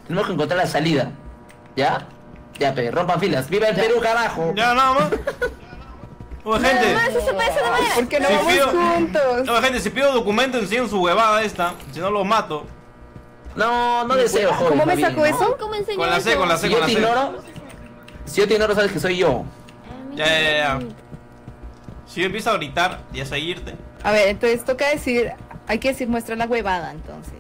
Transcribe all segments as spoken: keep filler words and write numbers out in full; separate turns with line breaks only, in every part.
Tenemos que encontrar la salida. ¿Ya? Ya, pe, rompan filas. ¡Viva el Perú, carajo!
Ya, nada más. Oye, gente.
No, eso se puede hacer de manera.
¿Por qué no
Si
vamos
pido-
juntos?
No, gente, si pido documento, enseñan su huevada esta. Si no, los mato.
No, no deseo, joven.
¿Cómo me
más bien,
sacó
¿no?
eso?
¿Cómo enseñar
Con la C,
eso?
con la C,
Si
con
yo
la
te
C.
ignoro, si yo te ignoro, sabes que soy yo.
Ya, ya, ya. Si yo empiezo a gritar y a seguirte.
A ver, entonces toca decir, hay que decir muestra la huevada, entonces.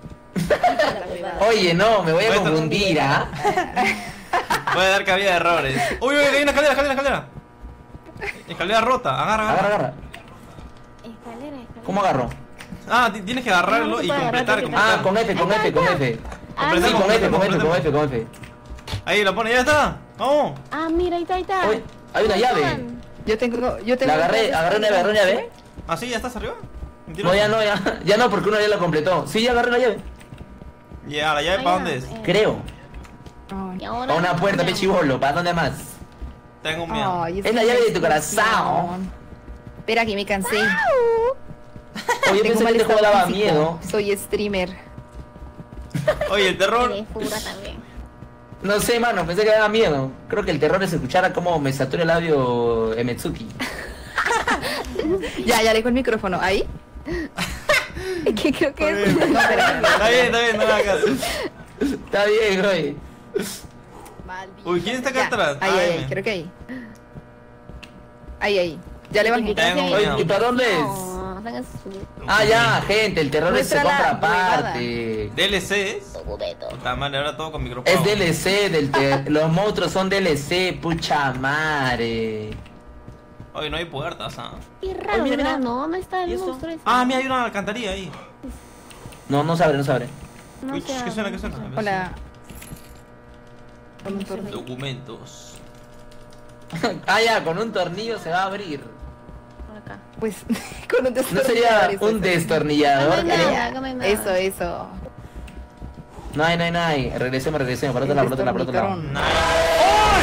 Oye, no, me voy a
Muestra-
confundir, ¿ah?
Voy a dar cabida de errores. Uy, uy, hay una escalera, escalera, escalera. Escalera rota, agarra,
Agarra,
agarra.
agarra.
Escalera, escalera.
¿Cómo agarro?
Ah, ti- tienes que agarrarlo y
No, no se puede
completar,
agarrar,
Ah,
completar.
con F, con F, con F.
Ah,
Sí,
no.
con F, con F, con F, con F.
Ahí lo pone, ya está. Vamos.
Ah, mira, ahí está, ahí está.
Oye, hay una llave.
Yo tengo, yo tengo.
La agarré, agarré una llave, agarré una llave.
Ah, sí, ya estás arriba.
No, ya no, ya. Ya no, porque uno ya la completó. Sí, ya agarré la llave.
Ya, la llave,
Ah,
¿para
ya,
dónde es?
eh.
Creo.
Ay,
Y ahora-
Para una puerta, pe chibolo. ¿Para dónde más?
Tengo miedo.
ay,
Es la
que
llave de tu
explosión.
corazón.
Espera, que me cansé.
Oye, yo
Tengo
pensé que este
malestar
juego daba
físico.
miedo.
Soy streamer.
Oye, el terror.
Eres pura también.
No sé, mano, pensé que daba miedo. Creo que el terror es escuchar a cómo me satura el labio Emetsuki.
Ya, ya alejo el micrófono. ¿Ahí? Es que creo que es. No, espera.
Está bien, está bien, no la hagas.
Está bien, güey.
Maldita.
Uy, ¿quién está acá
Ya,
atrás?
Ahí,
Ah,
ahí,
M.
ahí, creo que ahí. Ahí, ahí. Ya le bajé.
Tengo
Oye,
miedo.
¿y para dónde es?
No, hagan su
Ah, ya, gente, el terror se
Muestra la
compra
huevada.
aparte.
D L C es.
documento.
Puta madre, ahora todo con micrófono.
Es D L C del te- los monstruos son D L C, pucha madre.
Oye, no hay puertas, ah.
Qué raro,
mira,
¿verdad?
mira.
No, no está el
¿Y esto?
monstruo ese.
Ah, mira, hay una alcantarilla ahí.
No, no se abre, no se abre.
No
Uy,
sé,
¿qué suena, qué suena?
Hola. Con un tornillo.
Documentos.
Ah, ya, con un tornillo se va a abrir.
Por acá.
Pues con un
¿No
destornillador.
sería
eso,
un
eso.
destornillador?
No hay
creo?
nada. acá no hay nada.
Eso, eso.
No hay, no hay, no hay. Regresemos, regresemos. Para otro lado, para otro lado, para otro lado.
Destornillador.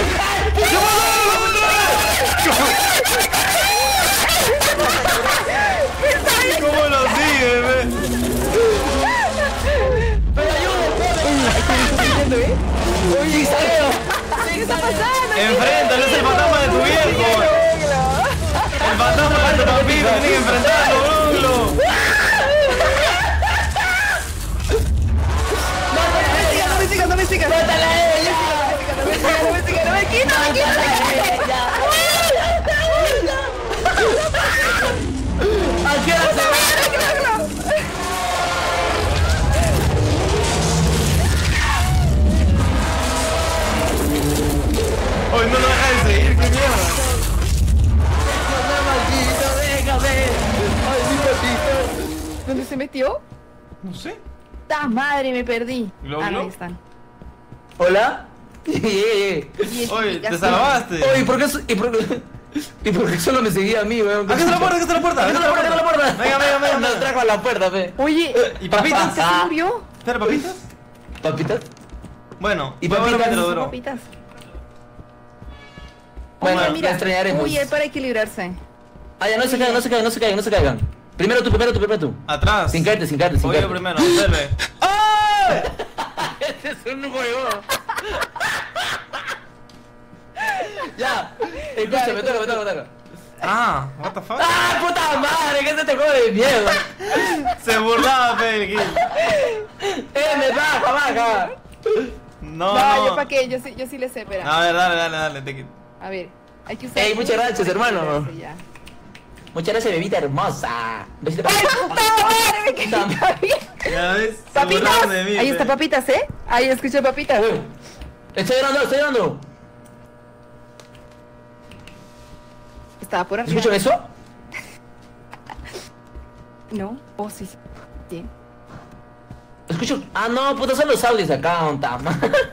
¿Cómo lo sigue, ve?
¡Sí, salió!
Enfréntalo, es el fantasma de tu viejo. El fantasma de tu papito, tienes que enfrentarlo, bro.
No me sigas, no me sigas. Mátala a ella. No me sigas, no me sigas, no me quita, no me quita.
¿A qué hora se va?
Oye, no lo dejas de seguir, qué mierda.
¡Maldito, déjame! ¡Ay, mi patito!
¿Dónde se metió?
No sé.
¡Ta madre, me perdí!
¿Lo
Ah, no,
vio?
ahí están.
¿Hola? Eh, eh.
Oye, te salvaste.
Oye, ¿y por qué, so- y por qué, y por qué solo me seguía a mí, weón?
Acá está la puerta, acá está la puerta.
¡Acá está la puerta, acá está la puerta!
Venga, venga, venga,
Me
venga.
trajo a la puerta, fe.
Oye,
¿Y papitas?
¿se murió?
¿Espera, papitas?
¿Papitas?
Bueno,
¿Y
fue bueno
papitas?
mientras duró.
Papitas.
Bueno,
Oye,
la
mira.
extrañaremos.
Uy, es para equilibrarse.
Ah, ya, no se caigan, no se caigan, no se caigan, no se caigan. Primero tú, primero tú, primero tú.
Atrás.
Sin caerte, sin caerte, sin
Voy yo
caerte.
primero, observe. ¡Ah!
Este es un juego. Ya, escúchame, toca, me toca, me toca.
Ah, what the fuck.
¡Ah, puta madre! ¿Qué es este juego de miedo?
Se burlaba, Felgui.
¡Eh, me baja, baja!
No,
No,
no.
yo para qué, yo sí, yo sí le sé, espera.
A ver, dale, dale, dale. te-
A ver, hay que usar.
Ey, muchas gracias, hermano.
Sí, ya.
Muchas gracias, bebita hermosa. Besito
¡Ay,
para-
puta madre! Me quedé bien.
Ya ves, se
¡Papitas!
burlaban de mí.
Ahí está
Fe.
papitas, ¿eh? Ahí escuché papitas.
Uy, Estoy llorando, estoy llorando.
Estaba por arriba.
¿Escuchan eso?
No. Oh, sí, sí. Sí.
Escucho. Ah, no, puta, son los audios acá, on tam.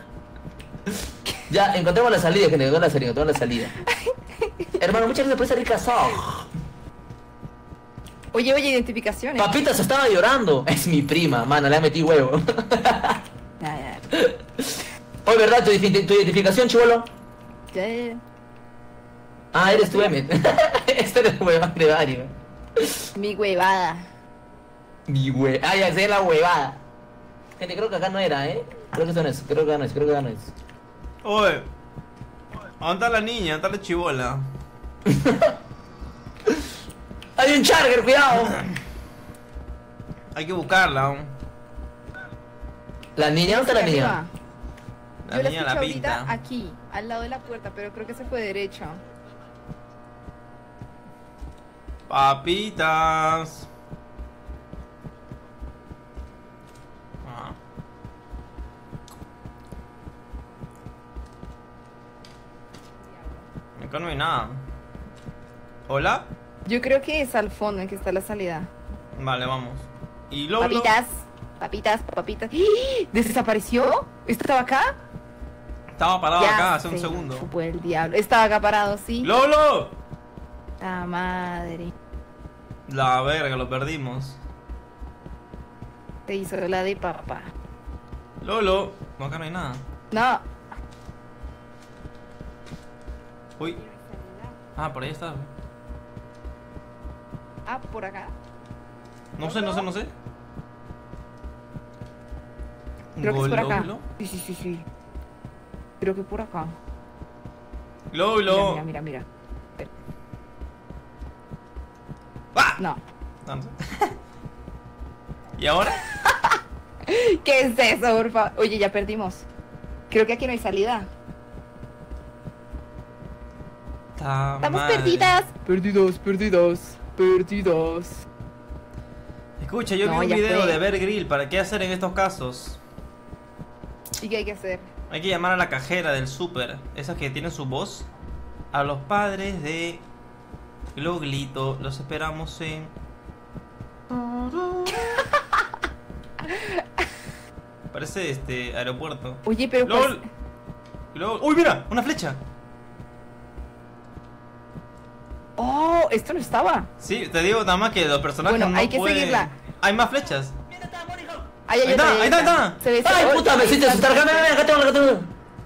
Ya, encontramos la salida, gente, encontramos la salida, encontramos la salida. Hermano, muchas gracias por esa rica song.
Oye, oye, identificaciones.
Papita se estaba llorando. Es mi prima, mano, le metí huevo.
Ya, ya.
Oye, ¿verdad? ¿Tu, identi- tu identificación, chivolo?
Ya, ya, ya.
Ah, eres tú, Emmet. Este eres el huevón de Mario.
Mi huevada.
Mi hue... Ah, ya sé la huevada. Gente, creo que acá no era, ¿eh? Creo que son eso, creo que son eso, creo que son eso.
Oye. ¿Dónde está la niña? ¿Dónde está la chibola?
¡Hay un charger, cuidado!
Hay que buscarla aún.
¿La niña? ¿Dónde está la
Arriba.
niña?
La
Yo la
niña
escuché
la
ahorita
pinta.
aquí, al lado de la puerta, pero creo que se fue derecha.
Papitas. Ah. Acá no hay nada. ¿Hola?
Yo creo que es al fondo en que está la salida.
Vale, vamos. Y Lolo.
Papitas, papitas, papitas. ¡Ah! ¿Desapareció? ¿Estaba acá?
Estaba parado
Ya
acá hace un
se
segundo.
chupó el diablo. Estaba acá parado, sí.
¡Lolo!
La madre.
La verga, lo perdimos.
Te hizo la de papá.
Lolo. No, acá no hay nada.
No.
Uy. Ah, por ahí está.
Ah, por acá.
No sé, no sé, no sé.
Creo que es por acá.
Lolo.
Sí, sí, sí, sí. Creo que por acá.
Lolo.
Mira, mira, mira. mira.
¡Ah!
No.
No, no sé. ¿Y ahora?
¿Qué es eso, por favor? Oye, ya perdimos. Creo que aquí no hay salida.
Ta
Estamos
madre.
perdidas. Perdidos, perdidos, perdidos.
Escucha, yo
No,
vi un
ya
video
fue.
de Bear Grill. ¿Para qué hacer en estos casos?
¿Y qué hay que hacer?
Hay que llamar a la cajera del súper. Esas que tienen su voz. A los padres de Gloglito. Los esperamos en... Parece este aeropuerto.
Oye, pero pues...
¡Lol! ¡Lol! ¡Uy, mira! ¡Una flecha!
Oh, esto no estaba.
Sí, te digo nada más que los personajes
Bueno,
no
hay que
pueden-
seguirla.
Hay más flechas.
Ahí,
Ahí está, ahí está, ahí está.
Se ve,
¡Ay,
se-
puta! Me hiciste asustar. Acá, acá, acá tengo, acá tengo.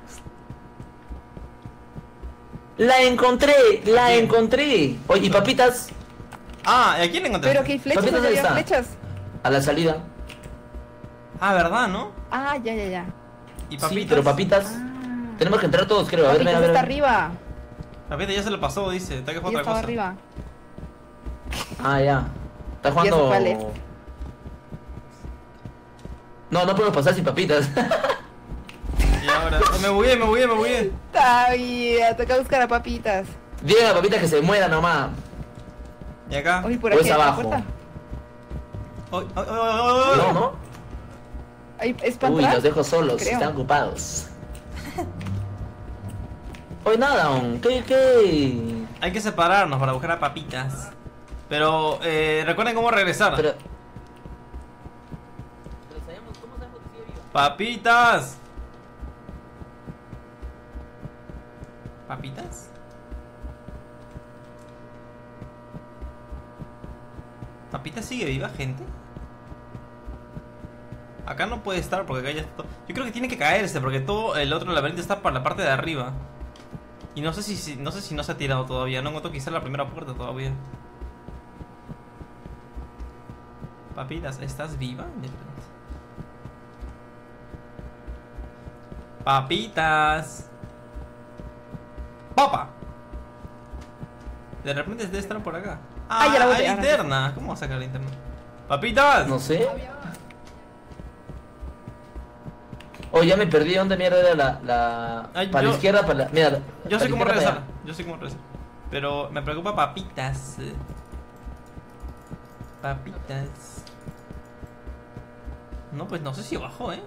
La encontré, la
Bien.
encontré. Oye, ¿y papitas?
Ah, ¿y a quién le encontraste?
Pero que hay flechas,
Papitas,
no
¿dónde
había
está?
flechas.
A la salida.
Ah, ¿verdad, no?
Ah, ya, ya, ya.
¿Y
Sí,
papitas?
pero papitas.
Ah.
Tenemos que entrar todos, creo. A ver,
Papitas
ven, a ver.
está
a ver.
arriba.
Papita ya se lo pasó, dice. Está que fue
Ya
otra
estaba
cosa.
arriba.
Ah, ya. Está
Ya
jugando.
sé cuál es.
No, no podemos pasar sin papitas.
Y ahora... Me bugué, me bugué, me bugué.
Está bien, toca buscar a papitas.
Diga a papitas que se muera nomás.
Y acá.
Oye, por
O
aquí
es
hay una
abajo.
puerta.
Ay, ay, ay, ay, ay.
No, ¿no?
Ay, ¿es para
Uy,
entrar?
los dejo solos,
Creo.
están ocupados. Hoy nada, aún. ¿Qué, qué?
Hay que separarnos para buscar a papitas. Pero, eh, recuerden cómo regresar.
Pero...
Papitas. ¿Papitas? ¿Papitas sigue viva, gente? Acá no puede estar porque acá ya está todo... Yo creo que tiene que caerse porque todo el otro laberinto está por la parte de arriba. Y no sé si, si- no sé si no se ha tirado todavía. No encuentro quizá la primera puerta todavía. Papitas, ¿estás viva? Le pregunto. Papitas. Papa. De repente debe estar por acá. Ah,
Ah, ya la boté,
hay
ahora sí.
linterna. ¿Cómo va a sacar la linterna? Papitas.
No sé. Oh, ya me perdí. ¿Dónde mierda era la... la...
Ay,
para
yo-
la izquierda, para la... Mira,
Yo
para
sé
la
cómo
izquierda,
regresar.
para allá.
Yo sé cómo regresar. Pero me preocupa papitas. Papitas. No, pues no sé si bajó, ¿eh?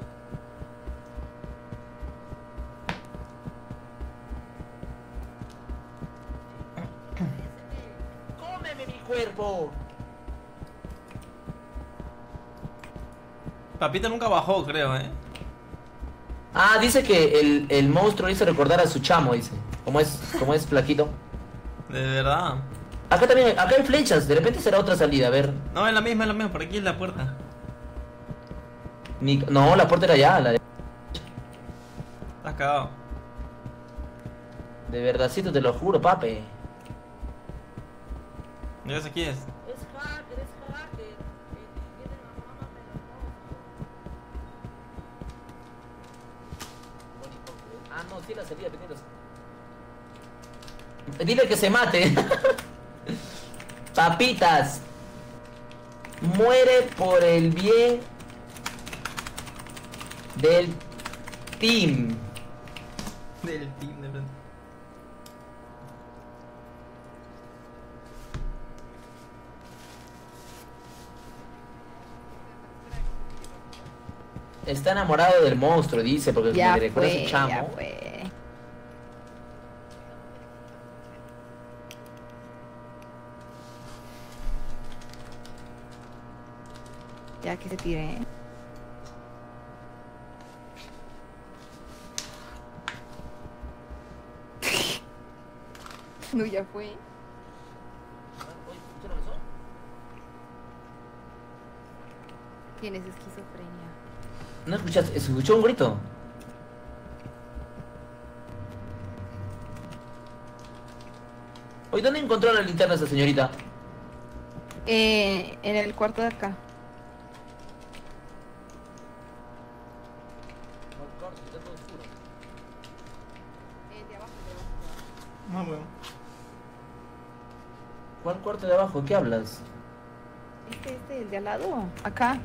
¡Cómeme mi cuerpo!
Papita nunca bajó, creo, ¿eh?
Ah, dice que el, el monstruo hizo recordar a su chamo, dice. Como es, como es flaquito.
De verdad.
Acá también, acá hay flechas, de repente será otra salida, a ver.
No, es la misma, es la misma. Por aquí es la puerta.
Ni- no, la puerta era allá, la de...
Estás cagado.
De verdadcito, te lo juro, pape.
Ya sé quién es.
Es hacker, es hacker. sí la salida, pendientes. Dile que se mate. Papitas. Muere por el bien del team.
Del team de frente.
Está enamorado del monstruo, dice, porque
Ya
me recuerda a
fue,
su chamo.
ya fue. Ya que se tire. ¿eh? No, ya fue. Tienes esquizofrenia.
¿No escuchaste? ¿Se escuchó un grito? Oye, ¿dónde encontró la linterna esa señorita?
Eh, en el cuarto de acá. El de abajo, el de abajo.
Ah, bueno.
¿Cuál cuarto de abajo? ¿Qué hablas?
Este, este, el de al lado. Acá.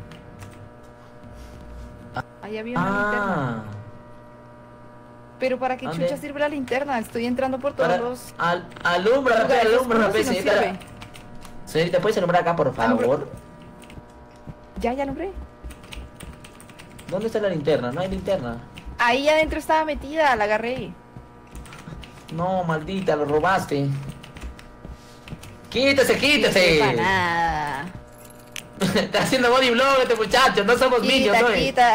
Ahí había una linterna.
Ah,
Pero ¿para qué
¿dónde?
chucha sirve la linterna? Estoy entrando por todos
para,
los
al, alumbra,
lugares
alumbra,
oscuros y no
señorita.
sirve.
Señorita, ¿puedes alumbrar acá, por
Alumbra.
favor?
Ya, ya nombré.
¿Dónde está la linterna? No hay linterna.
Ahí adentro estaba metida, la agarré.
No, maldita, lo robaste. ¡Quítese,
No
quítese!
para nada.
Está haciendo body blog este muchacho, no somos niños,
Quita,
¿no?
quita.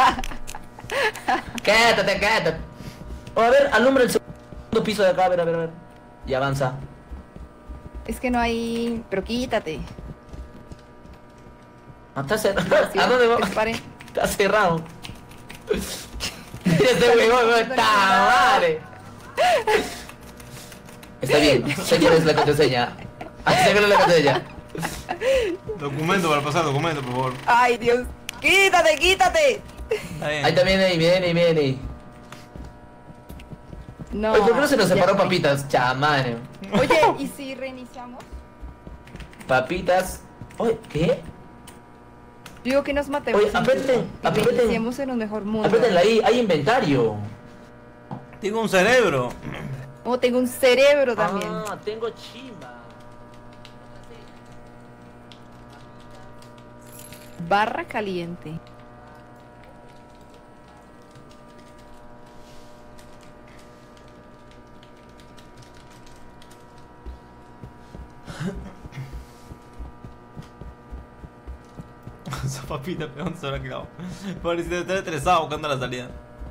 Quédate, quédate. Oh, a ver, alumbra el segundo piso de acá, a ver, a ver, a ver. Y avanza.
Es que no hay... Pero quítate.
Ah, está cerrado.
Sí,
¿A dónde va?
que se pare.
Está cerrado. Este huevón está madre. Está bien, sé cuál es la contraseña. Ah, sé cuál es la contraseña.
Documento para pasar, documento, por favor.
Ay, Dios. Quítate, quítate.
Está bien.
Ahí también, ahí viene, ahí viene. Ahí.
No.
Oye, ¿por qué no se nos
ya
separó
fue.
papitas? Chamane.
Oye, ¿y si reiniciamos?
Papitas. Oye, ¿qué?
Digo que nos matemos.
Oye, aprieten,
y
aprieten.
reiniciemos en un mejor mundo.
Apriétenla ahí, hay inventario.
Tengo un cerebro.
Oh, tengo un cerebro también.
Ah, tengo chimba.
Barra caliente.
Esa papita peón se habrá quedado. Pobrecito, está estresado buscando la salida.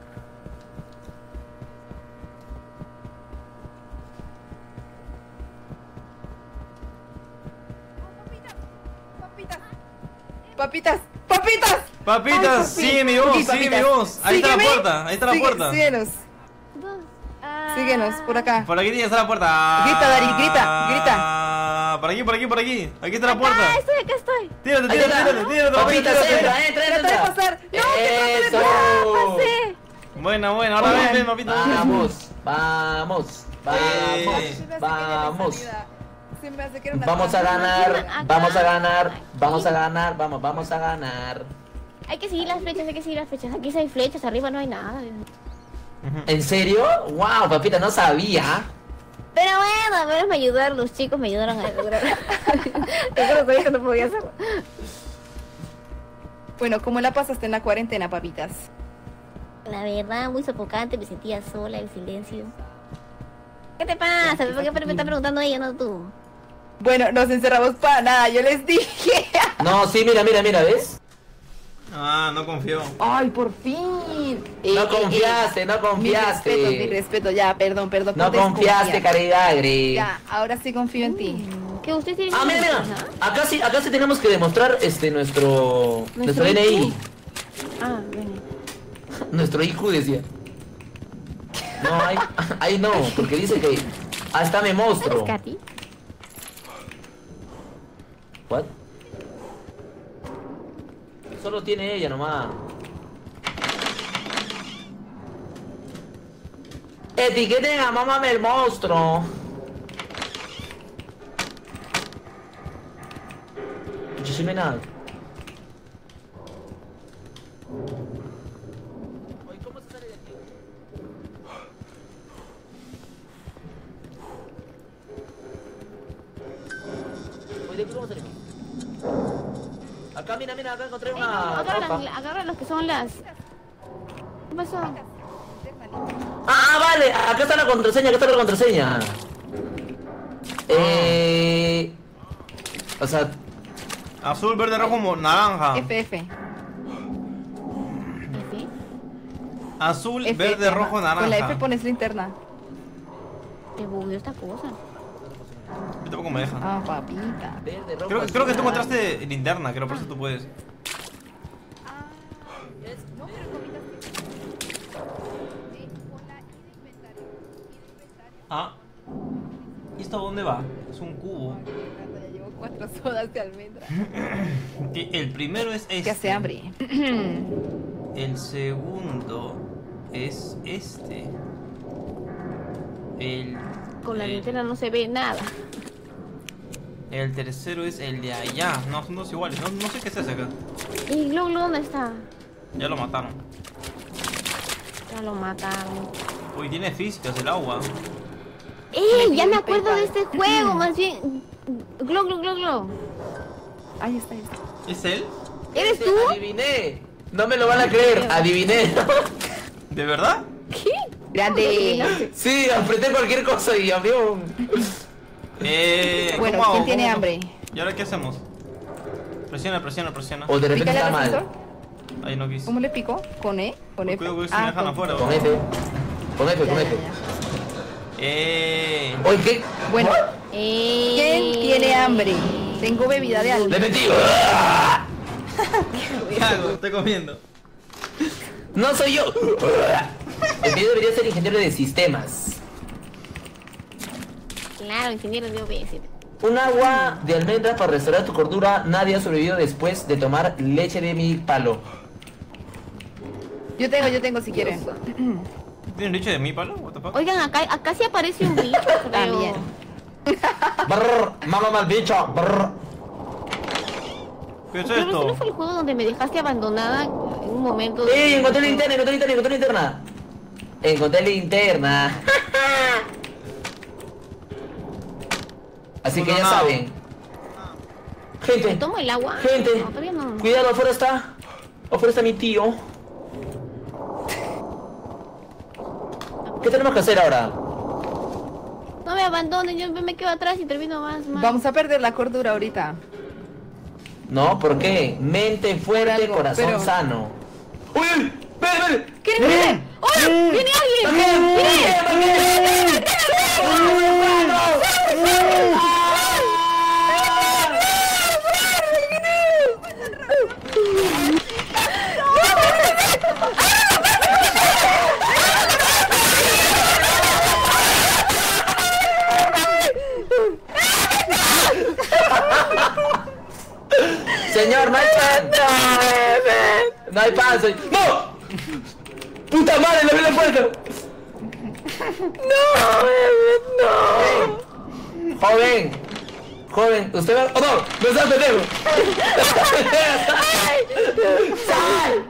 Papitas, papitas.
Papitas,
Ay, papi.
sigue mi voz,
Sí,
sigue mi
papitas.
voz. Ahí está la
Sígueme.
puerta, ahí está la
Sigue-
puerta.
Síguenos,
Dos. Ah.
síguenos, por acá.
Por aquí tiene que estar la puerta.
Grita, Dari, grita,
grita. Por aquí, por aquí, por aquí. Aquí está la
Ah,
puerta.
estoy, acá estoy.
Tírate,
Ahí
tírate,
está.
tírate, tírate.
Papitas,
tírate.
entra, entra,
Trata de
entra.
pasar. No,
Eso.
Pasé.
Buena, buena, ahora ven, ven, papito.
Vamos, vamos,
Eh.
vamos, vamos.
Se me hace que era una
Vamos a
trampa.
ganar,
Acá.
vamos a ganar, vamos a ganar, vamos, vamos a ganar.
Hay que seguir las flechas, hay que seguir las flechas. Aquí sí hay flechas, arriba no hay nada.
¿En serio? Wow, papita, no sabía.
Pero bueno, al menos me ayudaron, los chicos me ayudaron a lograr. Yo no sabía que no podía hacerlo.
Bueno, ¿cómo la pasaste en la cuarentena, papitas?
La verdad, muy sofocante, me sentía sola, en silencio. ¿Qué te pasa? ¿Por qué me está preguntando ella, no tú?
Bueno, nos encerramos para nada, yo les dije.
No, sí, mira, mira, mira, ¿ves?
Ah, no confío.
Ay, por fin. Eh,
No
eh,
confiaste, no
eh, Mi respeto, mi
confiaste.
respeto, ya, perdón, perdón.
No
por
confiaste,
desconfiar.
caridad, Gris.
Ya, ahora sí confío en ti.
¿Qué usted tiene?
Ah, mira, mira. Acá sí, acá sí tenemos que demostrar este nuestro nuestro D N I.
Ah, bueno.
Nuestro I Q decía. No, ahí, ahí no, porque dice que ah, está mi monstruo.
¿Es Katy?
What? Solo tiene ella nomás. Etiqueten a Mámame el monstruo. Yo soy nada. Oye, ¿cómo se sale de aquí? Oye, ¿de aquí cómo salimos? Acá, mira, mira, acá encontré una
Agarra,
trampa.
agarra los que son las... ¿Qué pasó?
Ah, vale, acá está la contraseña, acá está la contraseña. Eh... O sea...
Azul, verde, rojo, mo- naranja.
F, F.
¿Este?
Azul,
F,
verde,
F,
rojo,
Con la F
naranja.
pones linterna.
Te bugueó esta cosa.
Yo tampoco me deja.
Ah, papita.
Verde, rojo,
Creo,
azul,
creo que tú
naranja.
encontraste linterna, creo, por eso tú puedes. Ah. ¿Y esto a dónde va? Es un cubo.
Ya llevo cuatro sodas de almendra.
Que el primero es este.
Que hace hambre.
El segundo es este. El.
Con la
el-
linterna no se ve nada.
El tercero es el de allá. No, son dos iguales. No, no sé qué es ese acá.
¿Y Glo Glo dónde está?
Ya lo mataron.
Ya lo mataron.
Uy, tiene físicas el agua.
¡Eh! Ya me acuerdo de este juego, más bien. Glo Glo Glo Glo.
Ahí está, ahí está.
¿Es él?
¿Eres
Este,
tú?
Adiviné. No me lo van a creer, adiviné.
¿De verdad?
¿Qué?
Grande.
Sí, apreté cualquier cosa y abrió un...
Eh.
Bueno,
¿cómo hago?
¿quién tiene
¿Cómo?
hambre?
¿Y ahora qué hacemos? Presiona, presiona, presiona.
O de repente
Pícale
está
al
mal.
ascensor.
Ahí no quise.
¿Cómo le pico? ¿Con E? ¿Con F?
Cuidado que si me dejan
con-
afuera.
Con
¿no?
F. Con F,
Ya,
con
ya,
F.
ya.
Eh.
Oye, ¿qué?
Bueno,
Eh...
¿quién tiene hambre? Tengo bebida de
Le
almendra.
metí.
¿Qué hago? Estoy comiendo.
No soy yo. El que yo debería ser ingeniero de sistemas.
Claro, ingeniero de O B S.
Un agua de almendras para restaurar tu cordura. Nadie ha sobrevivido después de tomar leche de mi palo.
Yo tengo, yo tengo si quieren.
¿Tienen leche de mi palo? What the fuck?
Oigan, acá, acá sí aparece un bicho, creo.
También.
Brrr, mamá mal bicho. Brrr.
¿Qué es
Pero ese no
esto?
fue el juego donde me dejaste abandonada en un momento. de-
¡Eh! Encontré linterna, encontré linterna, encontré linterna. Encontré linterna. Así que ya
No, no.
saben. Gente,
¿Tomo el agua?
gente,
No, todavía no.
cuidado, afuera está. Afuera está mi tío. ¿Qué tenemos que hacer ahora?
No me abandonen, yo me quedo atrás y termino más mal.
Vamos a perder la cordura ahorita.
No, ¿por qué? Mente fuerte,
algo,
corazón
pero-
sano. ¡Uy, uy! ¡Ven, ven!
¿Quién viene?
¡Hola! ¡Viene alguien!
¡También! Señor, no hay pan. No hay pan, soy... ¡No! ¡Puta madre, le abrí la puerta! ¡No, bebé, no! Joven, joven, usted me... ¡Oh, no! ¡Me está pendejo! ¡Sal!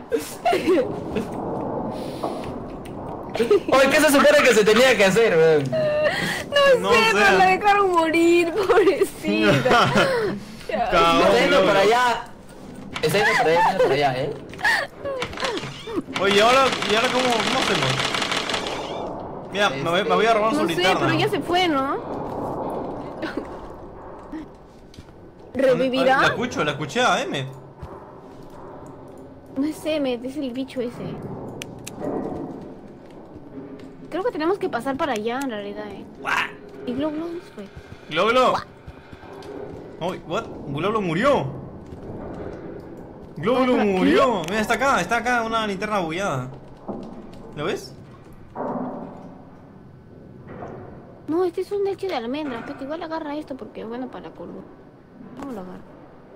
Oye, ¿qué se supone que se tenía que hacer, weón?
No
Pero
sé.
la dejaron morir, pobrecita.
Cabrón,
Está yendo
loco.
para allá. Está yendo para allá, está yendo para allá, ¿eh?
Oye, ¿y ahora, ¿y ahora cómo, cómo hacemos? Mira, me voy, me voy a robar su
No sé,
linterna.
pero ya se fue, ¿no?
La
¿Revivirá?
escucho, la escuché a M.
No es Emmet, es el bicho ese. Creo que tenemos que pasar para allá, en realidad, eh. ¿Y Glo Glo dónde fue?
Globlo. Uy, what? Globlo murió. Globlo
¿Por aquí?
murió. Mira, está acá, está acá una linterna bugueada. ¿Lo ves?
No, este es un leche de almendras, pero igual agarra esto porque es bueno para la columna. ¿Cómo lo agarro?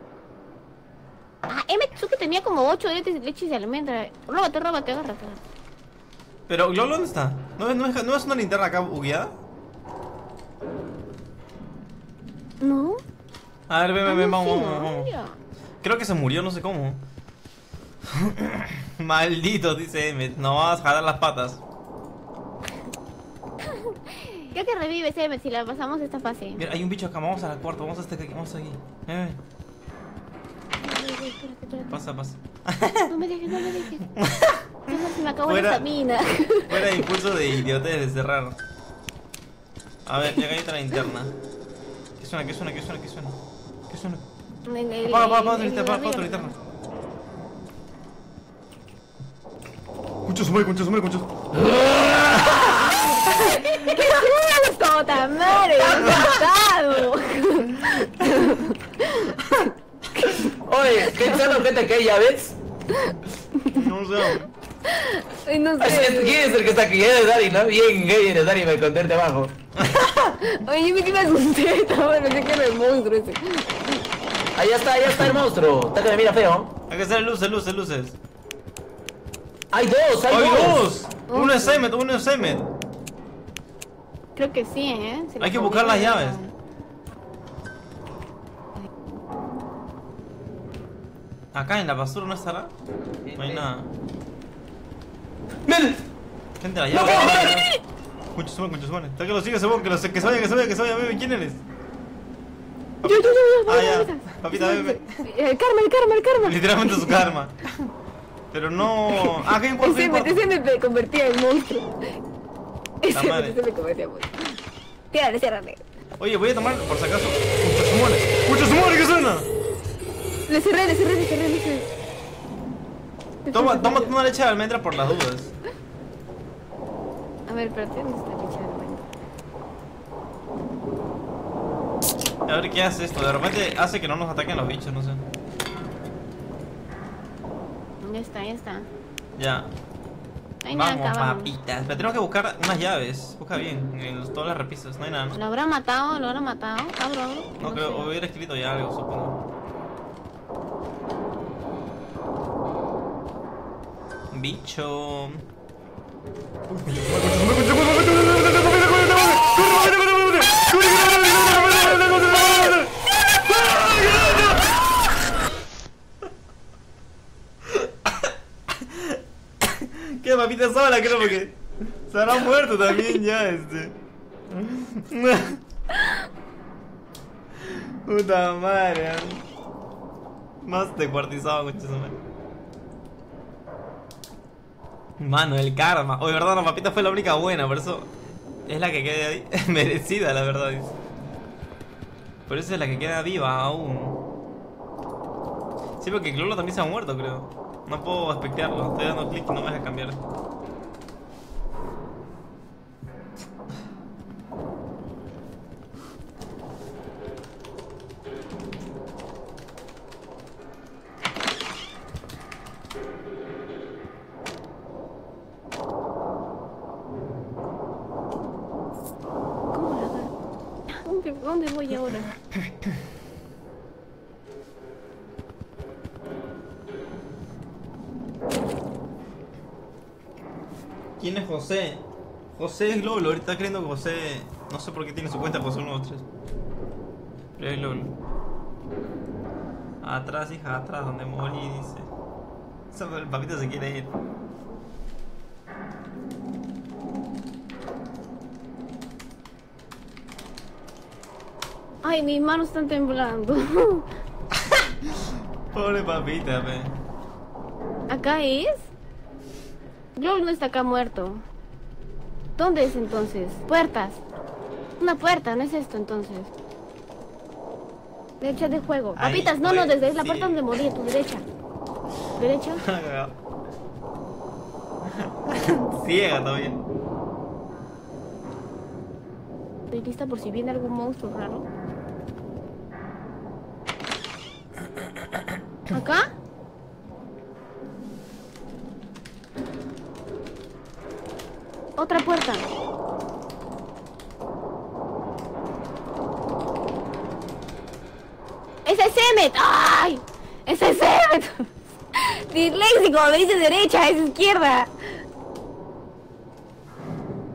Ah, Emmet Tsuki tenía como ocho leches, leches de almendra. Róbate, róbate, agárrate.
Pero, ¿Globlo dónde está? ¿No es, no, es, ¿No es una linterna acá bugueada?
¿No?
A ver, ven, ven, ven, vamos, vamos, vamos.
Mira.
Creo que se murió, no sé cómo. Maldito, dice Emmet. No vas a jalar las patas.
Creo que revive ese si la pasamos esta fase.
Mira, hay un bicho acá. Vamos a la cuarta. Vamos a este aquí. Vamos aquí. Ven, ven.
Espérate, espérate.
Pasa, pasa.
No me dejes, no me dejes. Se me acabó
Fuera-
la estamina.
Fuera de impulso de idiotez de cerrar. A ver, ya hay otra linterna. ¿Qué suena? ¿Qué suena? ¿Qué suena? ¿Qué suena? ¿Qué suena? Apaga, apaga, apaga tu linterna, apaga tu linterna. Concha su madre, concha su madre, concha su
¡Qué puta madre! ¡Matado!
Oye, ¿qué sano gente que hay, ya ves?
No sé.
Ay, no
Así es,
sé.
¿quién es el que está aquí? Es Dari, ¿no? Bien gay eres, Dari, me esconderte abajo.
Oye, yo me quedé asusté. Estaba pensé que era el monstruo ese.
Allá está, allá está el monstruo. Está que me mira feo.
Hay que hacer luces, luces, luces.
Hay dos, hay,
¡Hay
dos.
dos! Uno es Emmet, uno es Emmet.
Creo que sí, ¿eh? Se
Hay
lo
que buscar las
comió.
llaves. Acá en la basura no estará. No hay nada.
¡Ven!
Gente, la
¡No
llave.
puedo ver!
Concha su madre, concha su madre. Está que lo sigue, se que, lo, que se vaya, que se vaya, que se vaya, bebé. ¿Quién eres?
Yo, yo, yo, yo.
Ah,
voy,
ya.
voy, voy.
Papita, bebé.
El karma, el karma, el karma.
Literalmente su karma. Pero no. Ah, ¿qué hay un cuarto? ¿Qué hay
Ese
un
me,
cuarto?
ese me convertía en monstruo. Ese,
madre.
ese me convertía en monstruo. Tírale, ciérrale.
Oye, voy a tomar por si acaso. Concha su madre. Concha su madre, ¿qué suena?
Le cerré, le cerré, le cerré, le cerré.
Toma, toma una leche de almendra por las dudas.
A ver, espérate, ¿dónde está el leche de almendra?
A ver qué hace esto. De repente hace que no nos ataquen los bichos, no sé.
Ya está, ya está.
Ya.
No hay nada
Vamos,
acá abajo.
papitas. Pero tenemos que buscar unas llaves. Busca bien. En los- todas las repisas. No hay nada.
¿Lo habrá matado? ¿Lo habrá matado? Abro, abro.
No,
No
creo.
sé.
Hubiera escrito ya algo, supongo. Bicho. ¿Qué papita sola? Creo porque se habrá muerto también ya este. Puta madre. Más descuartizado, concha su madre. Mano, el karma. Oye, verdad, la papita fue la única buena, por eso es la que queda ahí. Merecida, la verdad. Dice. Por eso es la que queda viva aún. Sí, porque Clolo también se ha muerto, creo. No puedo aspectearlo. Estoy dando clic y no me deja cambiar.
¿Cómo la agarro? ¿Dónde, ¿Dónde voy ahora?
¿Quién es José? José es Lolo. Ahorita está creyendo que José. No sé por qué tiene su cuenta José uno dos tres. Pero es Lolo. Atrás, hija, atrás, donde morí, dice. Esa- El papito se quiere ir.
Ay, mis manos están temblando.
Pobre papita, pe.
¿Acá es? Glow no está acá muerto. ¿Dónde es entonces? Puertas. Una puerta, no es esto entonces. Derecha de juego.
Ahí,
Papitas, no, no,
pues,
desde la
sí.
puerta donde morí, a tu derecha. ¿Derecha?
Ciega todavía.
Estoy lista por si viene algún monstruo raro. ¿Acá? Otra puerta. ¡Ese es Emmet! ¡Ay! ¡Ese es Emmet! Disléxico, me dice derecha, es izquierda.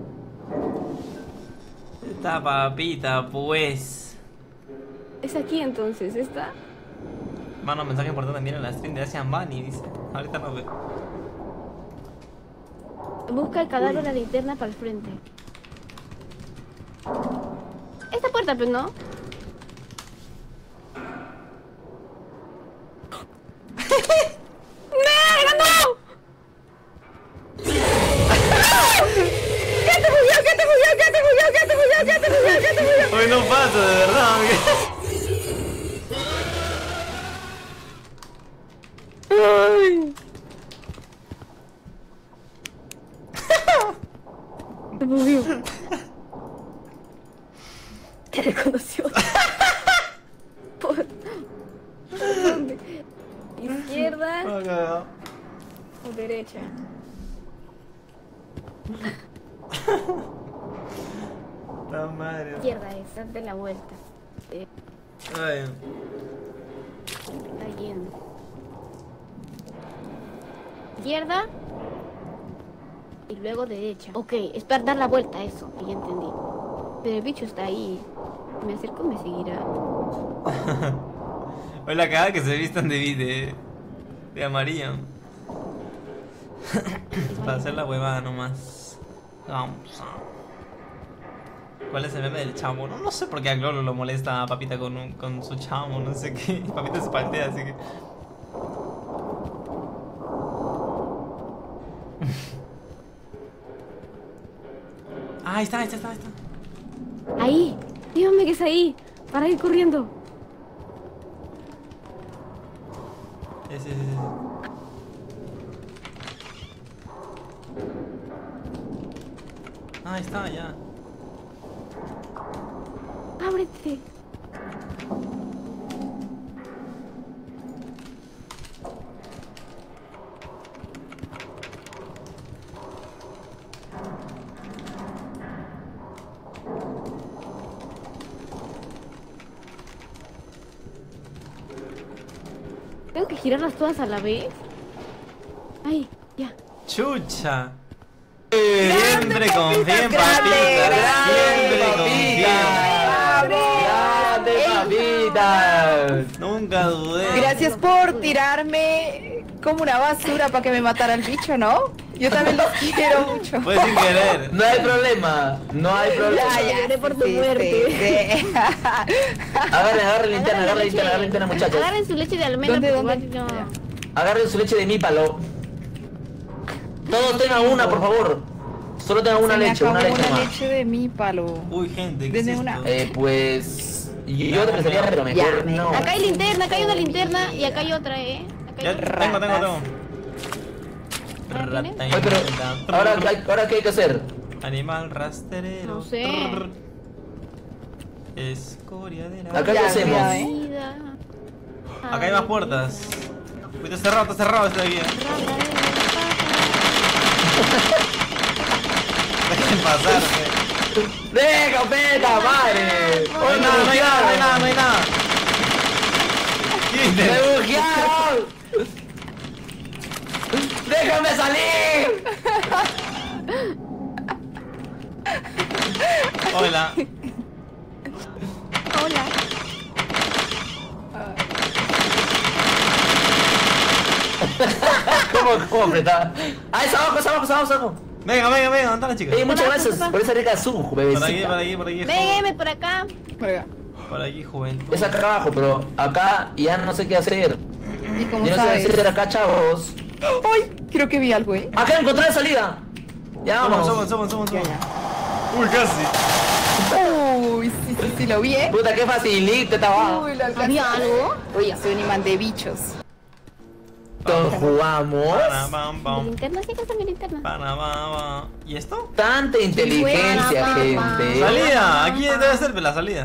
está, papita? Pues.
Es aquí entonces, ¿está?
Mano, mensaje importante también en la stream de Asian Bunny, dice. Ahorita no veo.
Busca el cadáver de la linterna para el frente. Esta puerta, pues, ¿no? ¡Negra, no! ¿Qué te bugueó? ¿Qué te bugueó? ¿Qué te bugueó? ¿Qué te bugueó? ¿Qué te bugueó? ¿Qué te bugueó?
Hoy no pasa, de verdad.
Ay. Te bugueó. Te reconoció. ¿Por dónde? ¿Izquierda o derecha?
La madre.
Izquierda es, date la vuelta. Eh,
Ay.
Está yendo. Izquierda. Y luego derecha. Ok, es para dar la vuelta a eso, que ya entendí. Pero el bicho está ahí. Me acerco, me seguirá.
Hoy la cagada que se vistan de, de, de amarillo. Para hacer la huevada nomás. Vamos. ¿Cuál es el meme del chamo? No, no sé por qué a Gloro lo molesta a Papita con, un, con su chamo, no sé qué. Papita se paltea, así que... Ah, ahí está, ahí está, ahí está.
Ahí. Dígame que es ahí. Para ir corriendo.
Ese, ese, ese. Ah, ahí está, ya.
Ábrete. ¿Tengo que girarlas todas a la vez? Ay, ya.
Chucha. Siempre confía en Papita. Siempre confía.
¡Grande, papita!
Nunca dudé.
Gracias por tirarme como una basura para que me matara el bicho, ¿no? Yo también los quiero mucho.
Fue sin querer.
No hay problema, no hay problema.
Ya, ya,
Lloré por tu
sí,
muerte.
sí, sí.
Agarren, agarren linterna, agarren
leche-
linterna, agarren linterna, muchachos.
Agarren su leche de almendra.
¿Dónde,
porque
dónde?
igual no-
Agarren su leche de mípalo. Todos tengan una, por favor. Solo tengan una
Se me
leche, una
acabó
leche
la
más.
leche de mi palo.
Uy, gente, ¿qué es
Denme
esto?
una.
Eh, pues... Yo te prestaría, pero mejor
Ya,
no.
Acá hay linterna, acá hay una linterna y acá hay otra, ¿eh? Acá hay
Ya,
otra.
tengo, tengo, tengo.
¿Ah, tienes?
Oye, pero... Ahora, ahora ¿qué hay que hacer?
Animal rastrero.
No sé.
Trrr. Escoria de la...
Acá qué
Ya,
hacemos.
cuidado, ¿eh?
Vida.
Acá hay más puertas. Uy, está cerrado, está cerrado este de aquí. Dejen pasarse.
¡Deja, peta, madre!
No hay nada, no hay nada, no hay nada, no hay nada. Quiten.
¡Me buguearon! ¡Déjame salir!
Hola.
Hola.
¿Cómo, cómo apretar? ¡Ah, es abajo, es abajo, es abajo, es abajo!
Venga, venga, venga, ¿dónde están las chicas?
Eh, muchas
Abajo,
gracias
abajo.
por esa rica Zoom,
Por aquí, por
bebecita.
aquí, por aquí.
Véngame por acá.
Por acá.
Por aquí, juventud.
Es acá abajo, pero acá ya no sé qué hacer.
¿Y cómo
Yo no sé qué
sabes?
hacer acá, chavos.
¡Ay! Creo que vi algo, ¿eh?
Acá encontré la salida. Ya
Somos,
vamos.
somos, somos, somos,
Ya,
somos.
ya.
Uy, casi.
Uy, sí, sí, sí, lo vi, ¿eh?
Puta, qué facilito estaba.
Uy, lo alcancé.
¿Había algo?
Uy, soy un imán de bichos.
Todos jugamos.
Pana, pam,
¿Mi
pam.
linterna? Sí, que está mi linterna.
Pana, pam, pam. ¿Y esto?
Tanta inteligencia,
Buena,
gente.
Salida, aquí debe ser la salida.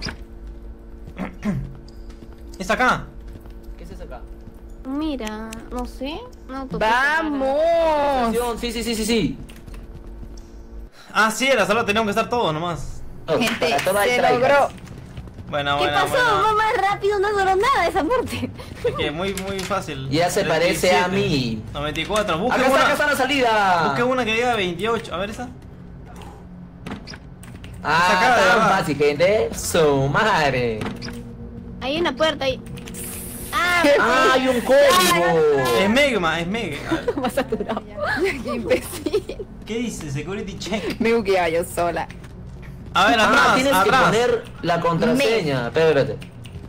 ¿Es acá?
¿Qué es eso acá?
Mira, no sé. No toqué
¡Vamos!
Sí, sí, sí, sí, sí.
Ah, sí, era, solo teníamos que estar todos nomás.
Gente,
Para todas
se
las
logró.
Buena,
¿Qué
buena,
pasó?
buena.
Va más rápido, no duró nada esa parte.
Es que muy, muy fácil.
Ya se parece a mí.
noventa y cuatro, busque
Acá está, acá
una.
está la salida.
Busque una que diga veintiocho. A ver esa.
Ah,
Sacada de
tan
verdad.
fácil, gente. Su madre.
Hay una puerta ahí. Ah,
Ah, hay un código.
Es Megma, es Megma.
más saturado.
Qué imbécil.
¿Qué dice? Security check.
Me bugueaba yo sola.
A ver,
Ah,
atrás,
tienes que
atrás.
poner la contraseña. Espérate, espérate.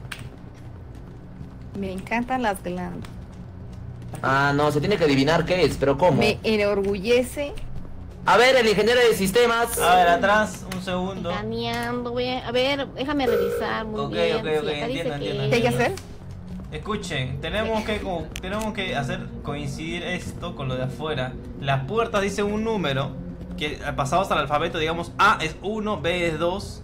Me encantan las glándulas.
Ah, no, se tiene que adivinar qué es, pero ¿cómo?
Me enorgullece.
A ver, el ingeniero de sistemas.
A ver, atrás, un segundo.
Escaneando, voy a... a ver, déjame revisar muy
Ok,
bien.
ok,
Sí,
ok,
acá dice
entiendo,
que-
entiendo,
¿Qué hay que hacer?
Escuchen, tenemos que, co- tenemos que hacer coincidir esto con lo de afuera. Las puertas dicen un número que pasados al alfabeto, digamos, A es uno, B es dos.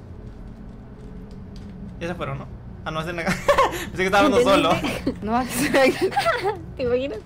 Esas fueron, ¿no? Ah, no, es en acá. Pensé que estaba hablando solo.
No,
¿Te imaginas?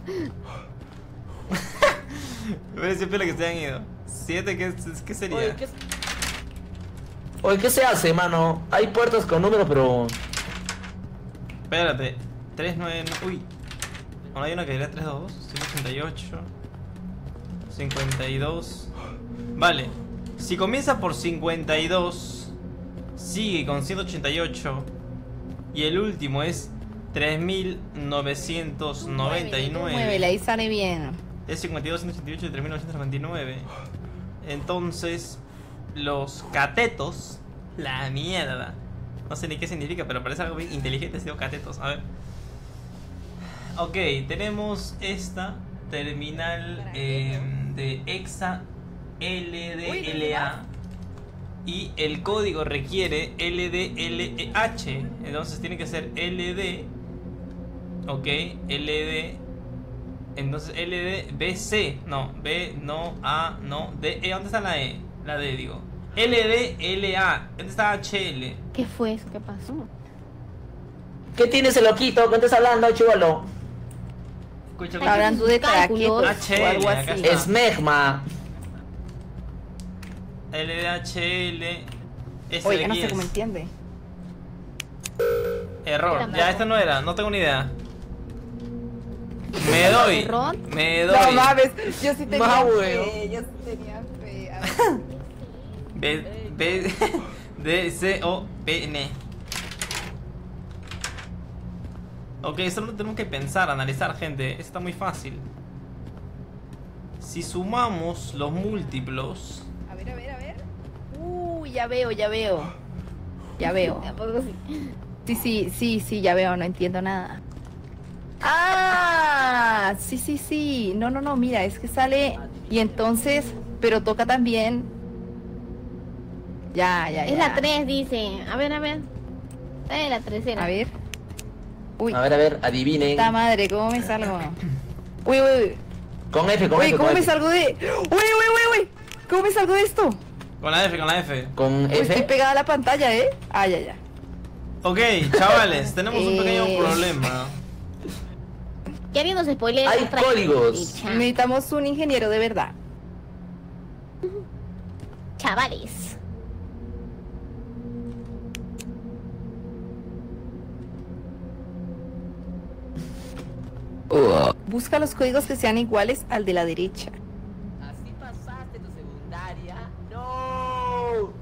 Me parece pena que se hayan ido. Siete, ¿qué, qué sería?
Oye, ¿qué... Oye, ¿qué se hace, mano? Hay puertas con números, pero...
Espérate. tres nueve... Uy. Ahora hay una que diría tres dos dos. ciento ochenta y ocho. cincuenta y dos. Vale. Si comienza por cincuenta y dos, sigue con ciento ochenta y ocho. Y el último es tres mil novecientos noventa y
Muévela,
nueve.
ahí sale bien.
Es cincuenta y dos, ciento ochenta y ocho y tres mil novecientos noventa y nueve. Entonces, los catetos. La mierda. No sé ni qué significa, pero parece algo bien inteligente ese catetos. A ver. Ok, tenemos esta terminal eh, de hexa L D L A. Y el código requiere L D L H. Entonces tiene que ser L D. Ok, L D. Entonces L D B C. No, B, no, A, no, D, E. ¿Dónde está la E? La D, digo. L D L A. ¿Dónde está H L?
¿Qué fue eso? ¿Qué pasó?
¿Qué tienes, el loquito? ¿Qué estás hablando, chivolo?
Escúchame.
Hablando de
Cálculos.
traquetos o algo
H L, acá
así.
está.
Es Megma.
L D H L. S
Oye, no sé
X.
cómo entiende.
Error. Ya, esta no era. No tengo ni idea. Me doy.
¿Error?
Me doy.
No mames, yo sí tenía
Ma,
fe,
weón.
yo sí tenía fe. A ver.
B, B, D, C, O, P, N. Ok, solo tenemos que pensar, analizar, gente. Esto está muy fácil. Si sumamos los múltiplos.
A ver, a ver, a ver. Uh, ya veo, ya veo. Ya veo.
Tampoco sí.
Sí, sí, sí, sí, ya veo, no entiendo nada. Ah, sí, sí, sí. No, no, no, mira, es que sale y entonces, pero toca también. Ya, ya, ya.
Es la tres, dice. A ver, a ver. Es la tercera.
A ver. Uy,
A ver, a ver, adivinen.
puta madre, ¿cómo me salgo? Uy, uy, uy.
Con F, con
Uy,
F,
¿cómo
con
me
F.
salgo de...? Uy, uy, uy, uy. ¿Cómo me salgo de esto?
Con la F, con la F.
Con
Uy, estoy
F.
pegada a la pantalla, ¿eh? Ah, ya, ya.
Ok, chavales, tenemos un pequeño
Eh.
problema.
Que alguien nos spoilee.
Hay
otra
códigos.
dicha.
Necesitamos un ingeniero de verdad.
Chavales.
Busca los códigos que sean iguales al de la derecha.
¿Así pasaste tu secundaria? ¡No!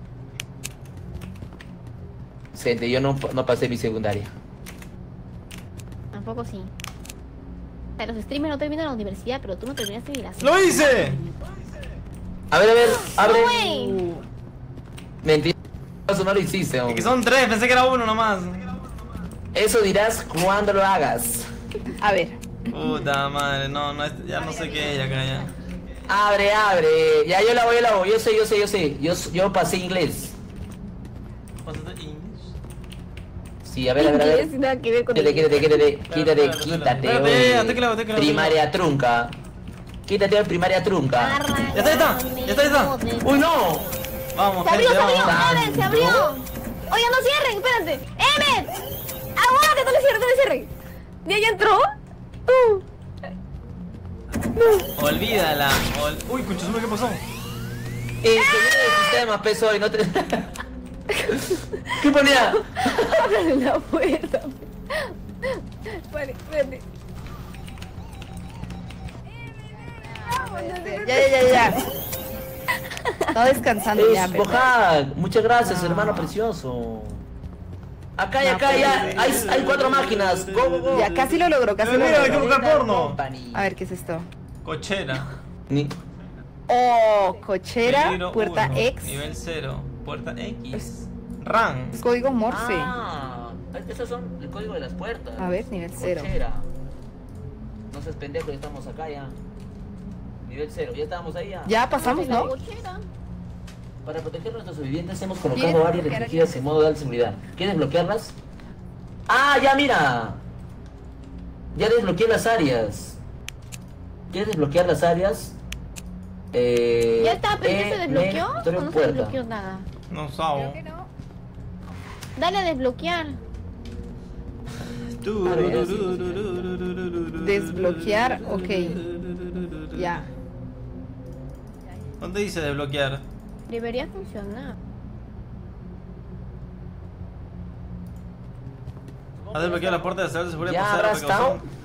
Gente, yo no, no pasé mi secundaria.
Tampoco sí. O sea, los streamers no terminan la universidad, pero tú no terminaste ni la
¡Lo hice!
A ver, a ver, abre.
No, güey.
Mentira, eso no lo hiciste,
Es
hombre.
que son tres, pensé que era uno nomás.
Eso dirás cuando lo hagas.
A ver.
Puta madre, no, no, ya no sé qué es acá ya.
Abre, abre. Ya yo la voy, yo la voy. Yo sé, yo sé, yo sé. Yo, yo pasé inglés. Sí, a ver, a ver, a ver.
Inglés, nada que ver con
Quítate,
inglés.
quítate, quítate, quítate,
Espera, espera,
quítate,
espera.
oye.
Espérate, teclado, teclado,
Primaria trunca. Quítate, primaria trunca.
Arranca,
Ya está, ya está, ya está, ya está.
¡Uy, no!
Vamos,
Se abrió,
gente,
se abrió,
vamos.
Emmet, se abrió. Oigan, no cierren, espérate. Emmet, aguante, no le cierren, no le cierren. ¿Ya ya entró? Uh.
Olvídala. ol- Uy, concha, ¿qué pasó?
Eh, ingeniero de sistema, peso y no te... ¿Qué ponía?
Ábrale la puerta. Vale, espérate.
Ya, ya, ya, ya. Estaba descansando ya,
Es
pero...
Bohan. Muchas gracias,
No.
hermano precioso. Acá y
No,
acá
pues,
ya.
sí.
Hay, hay cuatro máquinas. Go, go, go.
Ya, casi lo logró, casi
Mira,
lo
mira,
logró.
hay que buscar porno.
Company.
A ver, ¿qué es esto?
Cochera.
Ni-
Oh, cochera,
Peligro
puerta
uno,
X.
Nivel cero. Puerta X. Ran.
Código Morse.
Ah, esos son el código de las puertas.
A ver, nivel cero.
Cochera. No seas pendejo, ya estamos acá ya. Nivel cero, ya estábamos ahí ya.
Ya pasamos,
De la
¿no?
cochera.
Para proteger a nuestros sobrevivientes hemos colocado
¿Quieres
áreas
desbloquear
restringidas en modo de alta seguridad. ¿Quieres desbloquearlas? Ah, ya mira. Ya desbloqueé las áreas. ¿Quieres desbloquear las áreas? Eh,
¿Ya está? ¿Pero ya se
E,
desbloqueó?
M,
¿O
Victoria,
no se
puerta.
desbloqueó nada?
No sabo.
Creo que no.
Dale a desbloquear.
Desbloquear, ok. Ya.
¿Dónde dice desbloquear?
Debería funcionar.
¿Has desbloqueado la puerta de seguridad de seguridad
Ya
por
habrá
cero precaución?
estado.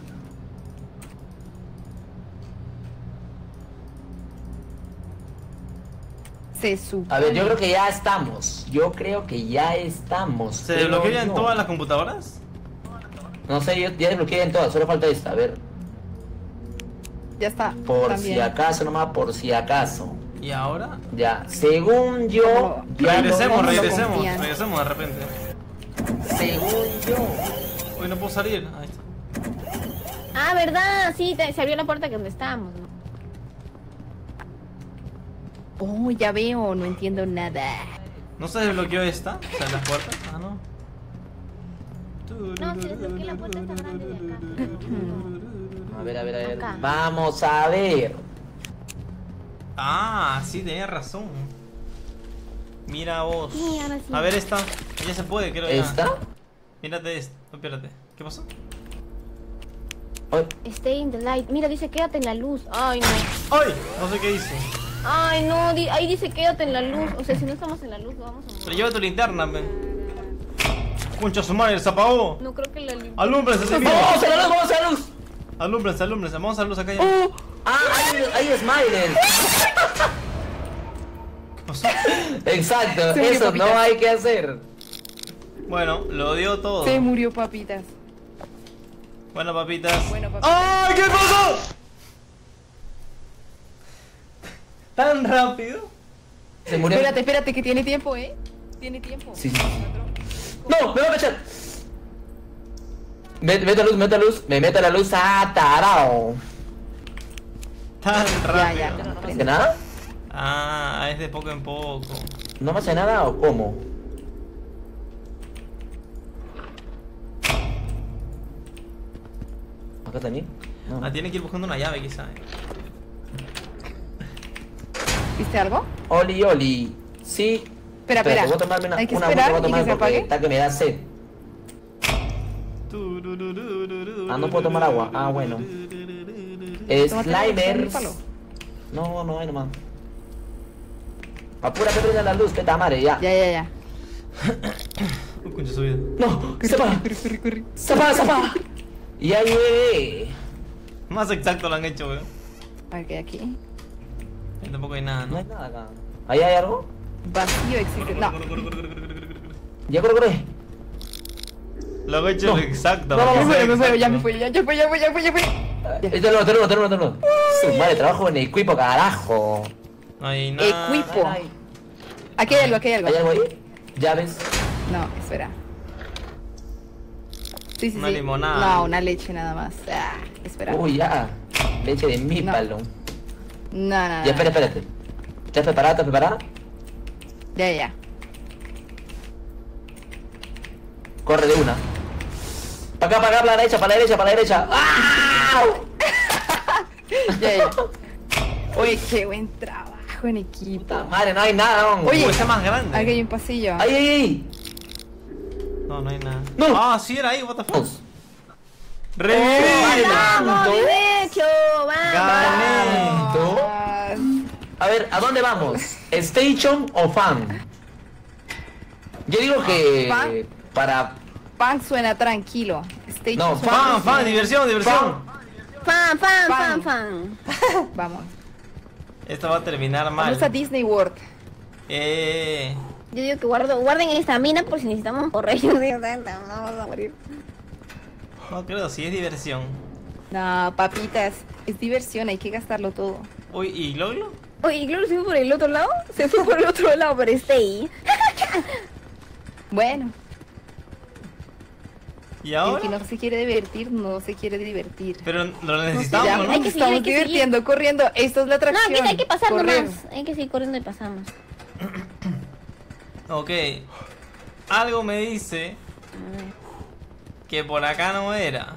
Se supone.
A ver, yo creo que ya estamos. Yo creo que ya estamos.
¿Se
Creo
desbloquea en
yo.
todas las computadoras?
No sé, yo ya desbloqueé en todas, solo falta esta. A ver,
Ya está.
por
también.
si acaso nomás, por si acaso.
¿Y ahora?
Ya, según yo.
Como-
ya
Regresemos,
no-
regresemos,
confían.
regresemos de repente.
Según yo.
Uy, no puedo salir. Ahí está.
Ah, ¿verdad? Sí, te- se abrió la puerta que donde estábamos, ¿no?
Oh, ya veo, no entiendo nada.
¿No se desbloqueó esta? O sea, las puertas. Ah, no.
No, se desbloqueó la puerta esta grande de acá.
A ver, a ver, a ver.
Acá.
Vamos a ver.
Ah, sí, tenía razón. Mira vos.
Sí, ahora sí.
A ver esta. Ya se puede, creo ya.
¿Esta?
Mírate esta. Oh, espérate. ¿Qué pasó?
Ay,
Stay in the light. Mira, dice quédate en la luz. Ay, no.
¡Ay! No sé qué dice.
Ay, no. di- Ahí dice quédate en la luz. O sea, si no estamos en la luz, lo vamos a morir.
Pero lleva tu linterna, men. Concha su madre, se apagó.
No creo que la luz.
Alúmbrense, se
¡Vamos a la luz, vamos a la luz!
Alúmbrense, alúmbrense. Vamos a la luz acá ya.
Oh, ah, hay, hay Smiler.
¿Qué pasó?
Exacto,
Se murió
eso no
Papitas.
hay que hacer.
Bueno, lo dio todo.
Se murió papitas.
Bueno, papitas.
Bueno, papitas.
¡Ay, qué pasó! ¿Tan rápido?
Se murió.
Espérate, espérate, que tiene tiempo, ¿eh? Tiene tiempo.
Sí, sí. No, me va a cachar. Mete, mete la luz, mete la luz. Me mete la luz a tarao.
Tan
Ya,
rápido.
ya.
¿No me hace nada?
Ah, es de poco en poco.
¿No me hace nada o cómo? ¿Acá también? No.
Ah, tiene que ir buscando una llave, quizá. eh.
¿Viste algo?
Oli, Oli. Sí.
Espera, espera.
Voy a tomarme una,
Hay que
una
esperar
foto, voy a
y
tomar
que se
porque
apague.
está que me da sed. Ah, no puedo tomar agua. Ah, bueno.
Tómate el
Slimers.
palo.
No, no hay nomás. Apúrate, prende la luz, peta madre, ya.
Ya, ya, ya.
Uy, concha su vida.
No, se apaga.
Corre, corre, corre.
Se apaga, se apaga. Ya llegué.
Más exacto lo han hecho, weón.
A ver qué hay aquí.
Ahí tampoco hay nada,
No
¿no?
hay nada acá. ¿Ahí hay algo?
Vacío existe. No.
Corre, corre, corre, corre, corre, corre, corre.
Ya corre, corre.
Lo han hecho
No.
exacto.
No, no,
lo
no,
que sea
Me fue, ya
exacto.
me fui, ya, ya fui, ya fui, ya fui, ya fui.
Este no, tenlo, tenlo, tenlo. Su madre, trabajo en equipo, carajo.
No hay nada.
Equipo. Aquí hay algo, aquí hay algo.
¿Hay algo ahí? Llaves.
No, espera. Sí, sí,
Una
sí.
limonada.
No, una leche nada más. Ah, espera.
Uy, ya. Leche de mi
No.
palo.
No, no, no.
Ya, espera, espérate. ¿Estás preparada? ¿Estás preparada?
Ya, ya.
Corre de una. Para acá, para acá, para la derecha, para la derecha, para la derecha. ¡Ah!
Ya, ya. Oye, qué buen trabajo en equipo.
Puta madre, no hay nada, hombre.
Oye.
Uy, está más grande.
Aquí hay un pasillo.
¡Ay, ay, ay!
No, no hay nada.
No.
Ah, sí era ahí, what the fuck.
Vamos.
¡Revive!
¡Vamos,
Punto.
de hecho! ¡Vamos!
¡Gané!
Punto.
Ah,
A ver, ¿a dónde vamos? ¿Station o fan? Yo digo que
Fan.
para...
Pan suena tranquilo. Stage
No,
suena-
Fan, fan, diversión, diversión.
¡Fan, fan,
Fan.
fan, fan!
Vamos.
Esto va a terminar mal.
Vamos a Disney World.
Eh.
Yo digo que guardo, guarden esta mina por si necesitamos correr. Yo digo, vamos a morir.
No creo, sí es diversión.
No, papitas, es diversión, hay que gastarlo todo.
Uy, ¿y Gloglo?
Oye, claro, se fue por el otro lado. Se fue por el otro lado, pero está ahí.
Bueno,
¿Y
el
ahora?
que no se quiere divertir, no se quiere divertir.
Pero lo necesitamos,
Ya,
¿no?
hay que seguir,
estamos
hay que seguir.
divirtiendo, corriendo. Esto es la
No,
atracción.
aquí hay que pasar
correr.
nomás. Hay que seguir corriendo y pasamos.
Ok. Algo me dice
A ver.
que por acá no era.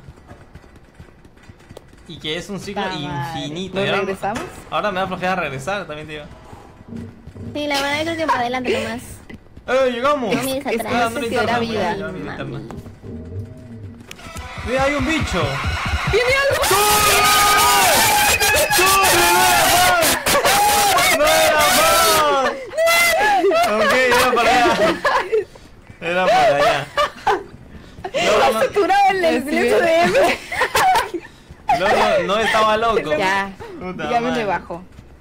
Y que es un ciclo
Ta madre.
infinito.
¿Nos
Y ahora-
regresamos?
Ahora me da flojera regresar, también te digo.
Sí, la verdad es que el tiempo adelante nomás.
¡Eh, llegamos!
No mires
Es
atrás.
que
dando
se
linterna,
te da
voy a
vida.
llevar mi linterna.
Mami.
Mira, hay un bicho.
¡Tiene algo!
¡No era fan! Ok, era para allá. Era para allá. Luego no,
Saturado el
El silencio de M.
luego no estaba loco.
Ya,
Puta
ya me
madre.
le bajo.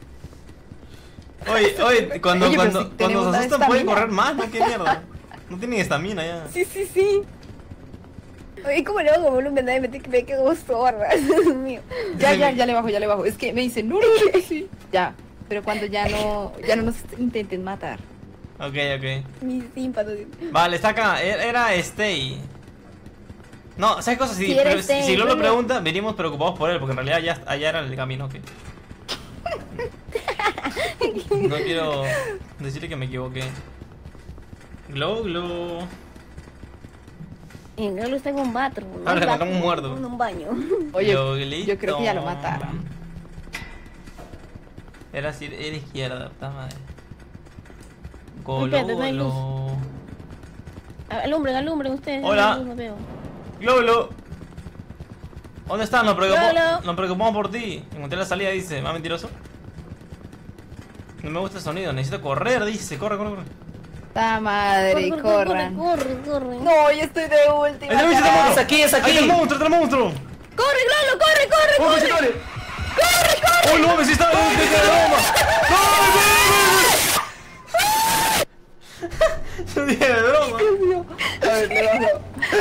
Oye, oye, cuando,
Oye, pero
cuando,
si
cuando
tenemos
se
una
asustan pueden
estamina.
correr más, ¿no? ¿Qué mierda? No tienen estamina ya.
Sí, sí, sí. Oye, ¿cómo le hago con volumen? Nadie me, me quedo sorda. Dios mío.
Ya, ya, ya le bajo, ya le bajo. Es que me dicen, no, no, no, sí. Ya, pero cuando ya no, ya no nos intenten matar.
Ok, ok.
Mis tímpanos.
Vale, está acá. E- Era Stay. No, ¿sabes cosas? Si,
Sí, era
pero
Stay,
si Glolo
pero-
pregunta, venimos preocupados por él, porque en realidad ya allá era el camino, ok. No quiero decirle que me equivoqué. Glow, glow.
El Galo está en un batro. ¿no?
Ahora le
Va-
encontramos muerto.
En un baño.
Oye,
Gloglito.
yo creo que ya lo mataron.
Era así, era izquierda, puta madre.
espérate, no hay luz.
Golo.
Alumbren, alumbren ustedes.
Hola.
No, no veo.
Glow, glow. ¿Dónde estás? Nos preocupamos,
Glolo.
nos preocupamos por ti. Encontré la salida, dice. ¿Más mentiroso? No me gusta el sonido, necesito correr, dice. Corre, corre, corre.
¡Ta madre,
Corre, corre,
corran!
corre, corre, corre.
No, yo estoy de última.
¡Ahí está el bicho,
carajo.
Es aquí, es aquí.
¡Ahí está el monstruo, está el monstruo!
¡Corre, Glolo, corre, corre,
¡Oh,
corre!
que se corre! ¡Corre, corre! ¡Oh, no, me sí está! ¡Oh, que se broma! ¡No, dije de broma!
A ver, le bajo.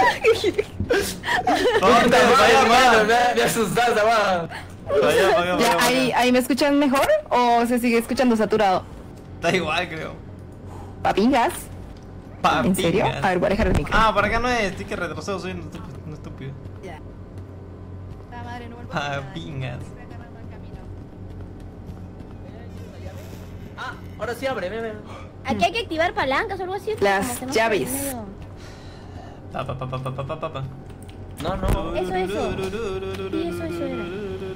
¡Vamos,
Puta
para allá,
madre,
para
mano,
allá!
me, me asustaste, va.
Para allá, para allá, para
Ya,
allá.
ahí, ahí me escuchan mejor o se sigue escuchando saturado?
Está igual, creo.
¿Papingas?
Papingas.
¿En serio? A ver, voy a dejar el micro.
Ah, para acá no es, estoy que retrocedo, soy un estúpido. Un estúpido.
Ya. ¡Ta madre, no vuelvo a
Ah,
hacer nada.
pingas.
Estoy agarrando el camino.
Ah, ahora sí abre, ve, ve.
Aquí hay que activar palancas o algo así.
Las
como que no
llaves.
sé, medio-
Pa, pa, pa, pa, pa, pa, pa, pa.
No, no.
Eso, eso. Sí, eso, eso era.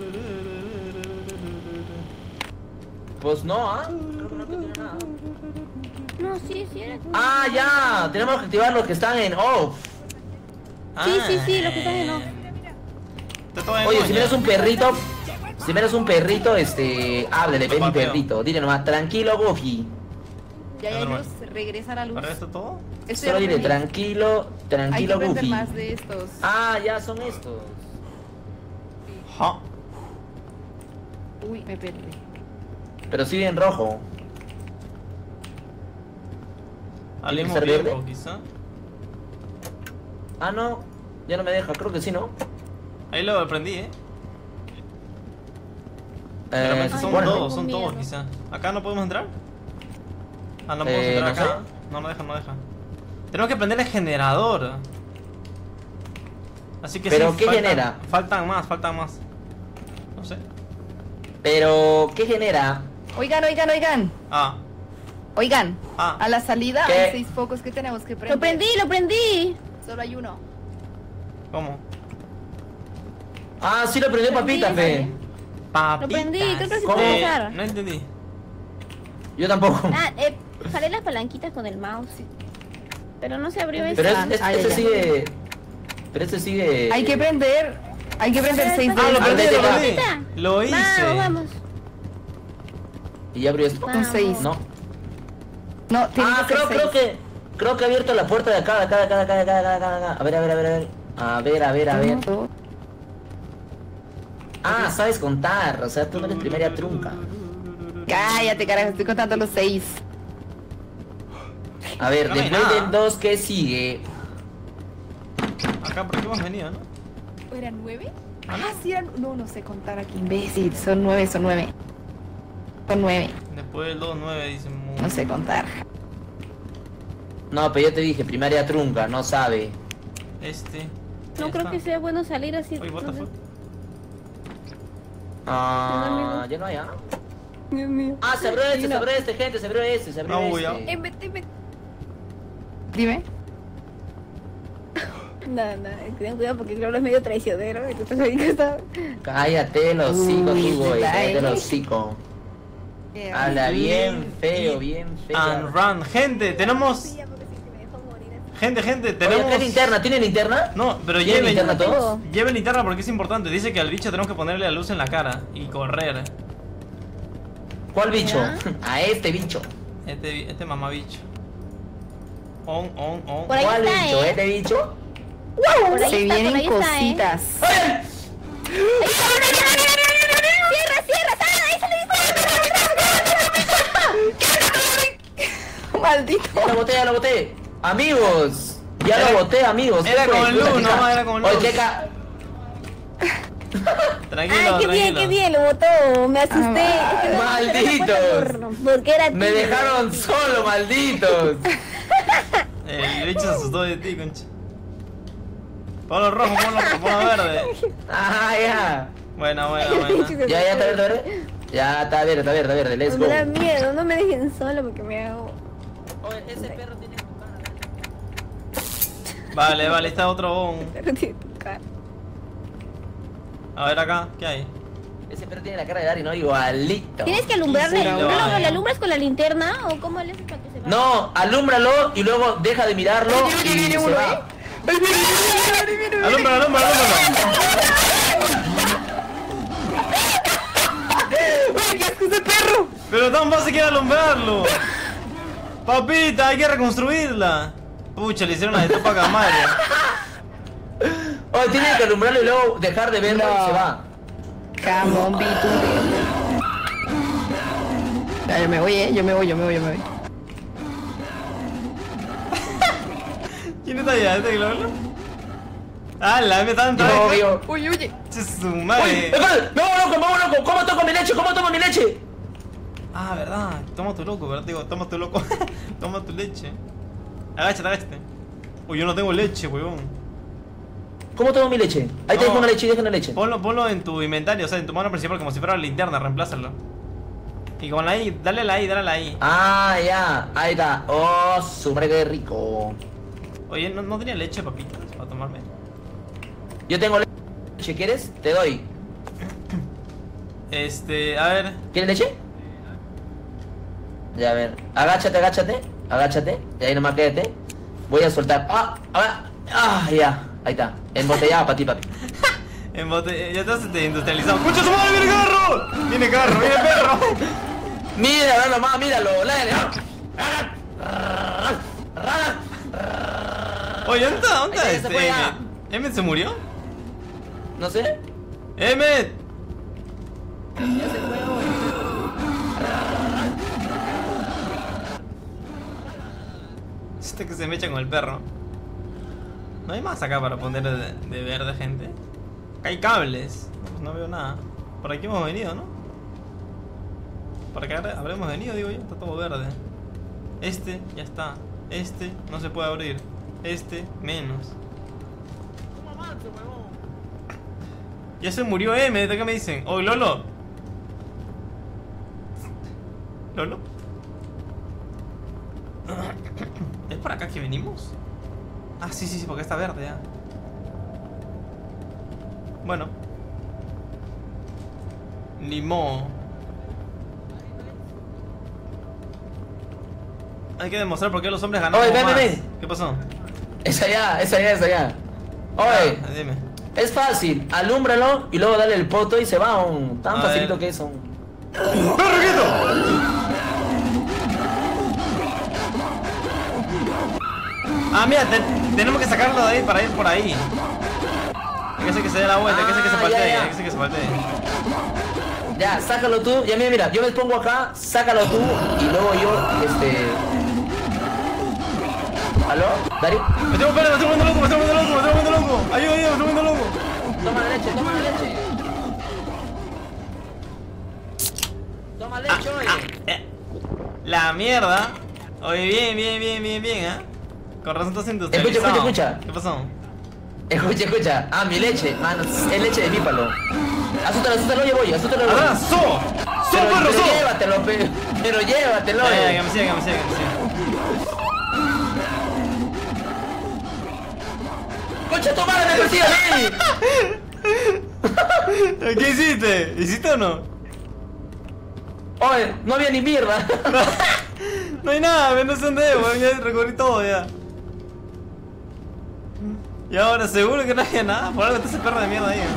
Pues no, ah. Creo que no tiene nada.
No, sí, sí era.
Ah, ya. Tenemos que activar los que están en off.
Sí, sí, sí, lo que están en off.
Está todo en
Oye, si
coña.
miras un perrito, si miras un perrito, este, háblele, ven mi
Papeo.
perrito. Dile nomás, tranquilo, Buffy.
Ya hay
normal.
luz, regresa la luz.
¿Para esto todo?
Esto
Solo
ya
dile,
aprendí.
tranquilo,
Hay que
tranquilo,
aprender
Buffy.
más de estos.
Ah, ya son estos.
Ja.
Uy, me perdí.
Pero sigue en rojo.
¿Alguien
¿Tiene que
movió
ser verde?
o quizá?
Ah, no. Ya no me deja, creo que sí, ¿no?
Ahí lo aprendí, eh.
Eh,
Realmente son
bueno,
todos, son
tengo
todos
miedo.
quizá. ¿Acá no podemos entrar? Ah, no podemos
Eh,
entrar
no
acá. No, no deja, no deja. Tenemos que prender el generador. Así que
¿Pero
sí,
qué
faltan-
genera?
Faltan más, faltan más. No sé.
Pero, ¿qué genera?
Oigan, oigan, oigan.
Ah,
Oigan,
Ah.
a la salida
¿Qué?
hay seis focos que tenemos que prender.
Lo prendí, lo prendí.
Solo hay uno.
¿cómo?
Ah, sí lo prendió papita, fe.
Papitas.
Lo prendí, creo que sí
¿Cómo?
puede
Eh,
usar.
no entendí.
Yo tampoco.
Ah, eh, jalé las palanquitas con el mouse. Pero no se abrió eso.
Pero es,
Ah,
es-
ah, ya,
este
ya.
sigue. Pero este sigue.
Hay que prender. Hay que prender seis de
Ah, lo
Ah,
prendí,
vete
lo
acá.
prendí.
Papita.
Lo hice.
Vamos, vamos.
¿Y ya abrió esto?
Son seis.
No.
No, tiene
Ah,
que ser
creo,
seis.
creo que. Creo que ha abierto la puerta de acá, de acá, de acá, de acá, de acá, de acá, de acá, de acá. A ver, a ver, a ver, a ver. A ver, a ver, a ver.
Uno,
Ah, sabes contar. O sea, tú no eres primaria trunca.
Cállate, carajo, estoy contando los seis.
A ver,
No hay
después
nada.
del dos, ¿qué sigue?
Acá, ¿por qué hemos venido, no?
¿O eran nueve?
Ah,
Ah, sí, eran... No, no sé contar aquí, imbécil. Son nueve, son nueve. Son nueve.
Después del dos, nueve, dicen. mu-
No sé contar.
No, pero yo te dije, primaria trunca, no sabe.
Este.
No
ya
creo
está.
que sea bueno salir así.
Oye, what the fuck.
Ah, ya no hay, ¿ah?
Dios mío.
Ah, se abrió este,
Sí,
se
no.
abrió este, gente, se abrió este, se abrió
No, voy a-
este.
Eh, vete, vete. Dime.
No, no, ten cuidado porque Globo es medio traicionero. Y tú estás ahí que está.
Cállate los hocico,
Uy,
tú, güey,
¿verdad,
cállate
eh?
los hocico. Habla bien feo, bien feo.
And run. Gente, tenemos.
Sí, ya, porque sí que me dejó morir así.
Gente, gente,
Oye,
tenemos.
¿qué linterna? ¿Tiene linterna?
No, pero
¿Tiene
lleven.
linterna todos?
Tengo.
Lleven linterna porque es importante. Dice que al bicho tenemos que ponerle la luz en la cara y correr.
¿Cuál bicho?
¿Ya?
A este bicho.
Este, bi- este mamabicho. On, on, on.
Por ahí
¿Cuál
está,
bicho?
¿eh?
¿Este bicho?
Por ahí
Se
está, por
vienen
ahí está, ¿eh?
cositas.
¡Ay!
¡Cierra, cierra! ¡Sal! ¡Ahí se le dispara!
Maldito.
Ya lo boté, ya lo boté. Amigos, ya
Era-
lo boté, amigos.
era
¿Qué fue?
con luz,
Puta,
no,
chica.
era con
Oye,
luz.
qué ca-
Tranquilo,
¡Ay, qué
tranquilo.
bien, qué bien! Lo botó. Me asusté.
Ah,
Es que no-
malditos.
por- Porque era
Me
tímido.
dejaron solo, malditos.
El bicho se asustó de ti, concha. Ponlo rojo, ponlo rojo, ponlo verde.
Ah, ya.
Bueno, bueno, bueno.
Ya, ya está verde, verde. Ya está verde, está verde, verde. Let's go.
Me da miedo, no me dejen solo porque me hago.
Oye, ese perro tiene tu cara.
Vale, vale, está otro on.
Pero tiene tu cara.
A ver acá, ¿qué hay?
Ese perro tiene la cara de Dari, ¿no? Igualito.
¿Tienes que alumbrarle?
Sí,
¿No
lo
lo
hay.
le alumbras con la linterna o cómo le haces para que se vaya?
No, alúmbralo y luego deja de mirarlo y se va.
Alumbra, alumbra, alumbra.
¡Ay, qué asco ese perro!
Pero tan fácil que era alumbrarlo. Papita, hay que reconstruirla. Pucha, le hicieron una de topa a madre.
Oye, tiene que alumbrarlo y luego dejar de verlo
No.
y se va.
Come on, Bitu. Ya, yo me voy, eh. Yo me voy, yo me voy, yo me voy.
¿Quién está allá? ¿Este Globlo? Ah, la me están
Yo,
entrando.
yo.
Uy, oye.
Su
Oye,
madre.
espera, no, loco, vamos, loco. ¿Cómo tomo mi leche? ¿Cómo tomo mi leche?
Ah, verdad. Toma tu loco, ¿verdad? Digo, toma tu loco. Toma tu leche. Agáchate, agáchate. Uy, yo no tengo leche, weón.
¿Cómo tomo mi leche? Ahí
No.
te dejo una leche, deja una leche.
Ponlo, ponlo en tu inventario, o sea, en tu mano principal, como si fuera la linterna, reemplázalo. Y con la I, dale la I, dale la I.
Ah, ya. Ahí está. Oh, su madre, qué rico.
Oye, ¿no, no tenía leche, papitas, para tomarme?
Yo tengo leche, ¿quieres? Te doy.
Este, a ver.
¿Quieres leche? Ya, a ver. Agáchate, agáchate. Agáchate. Y ahí nomás quédate. Voy a soltar. Ah, ah, ah, ya. Ahí está. Embotellada para ti, papi.
En bote, ya estás este, industrializado. ¡Escucha su madre! ¡Viene carro! ¡Viene carro! ¡Viene perro!
Míralo nomás, míralo. Dale.
Oye, ¿dónde está? ¿Dónde está
Ahí está,
este
se fue ya.
Emmet? ¿Emmet se murió?
No sé.
¡Emmet! Este que se me echa con el perro. No hay más acá para poner de, de verde, gente. Acá hay cables. No, pues no veo nada. Por aquí hemos venido, ¿no? Por acá habremos venido, digo yo. Está todo verde. Este ya está. Este no se puede abrir. Este menos. Ya se murió M, ¿de qué me dicen? Oh, Lolo. ¿Lolo? ¿Es por acá que venimos? Ah, sí, sí, sí, porque está verde ya. Bueno. Limón. Hay que demostrar por qué los hombres ganamos
Oye, ven,
más.
ven, ven.
¿Qué pasó?
Es allá, es allá, es allá. Oye,
Ah, dime.
es fácil. Alúmbralo y luego dale el poto y se va. Un, tan
A
facilito
ver.
que es. Un...
¡Perro quieto! Ah, mira, te- tenemos que sacarlo de ahí para ir por ahí. Hay que hacer que se dé la vuelta, hay que hacer que se
Ah,
paltee,
ya, ya.
hay que hacer que se paltee.
Ya, sácalo tú. Ya, mira, mira, yo me pongo acá, sácalo tú y luego yo, este... ¿Aló? ¿Dari?
Me estoy volviendo, me estoy volviendo loco, me estoy volviendo loco, me estoy volviendo loco. Ayuda, ayuda, me estoy volviendo loco.
Toma la leche, toma la leche. Toma leche, oye.
Eh, La mierda. Oye, bien, bien, bien, bien, bien, ¿eh? Con razón estás industrializado.
Escucha, escucha, escucha.
¿Qué pasó?
Escucha, escucha. Ah, mi leche, mano. Es leche de bípalo. Asústalo, asústalo, yo voy, asústalo. yo voy.
¡Ahora, so! ¡So,
Pero,
perro,
pero
so!
llévatelo, pe- pero llévatelo.
Ya, ya,
eh.
que me siga, que me siga, que me siga.
¡Concha tu madre, me persigue a mí!
¿Qué hiciste? ¿Hiciste o no?
Oye, no había ni mierda.
No hay nada, no sé dónde es, weón, ya recorrí todo ya. Y ahora, seguro que no había nada, por algo está ese perro de mierda ahí. ¿eh?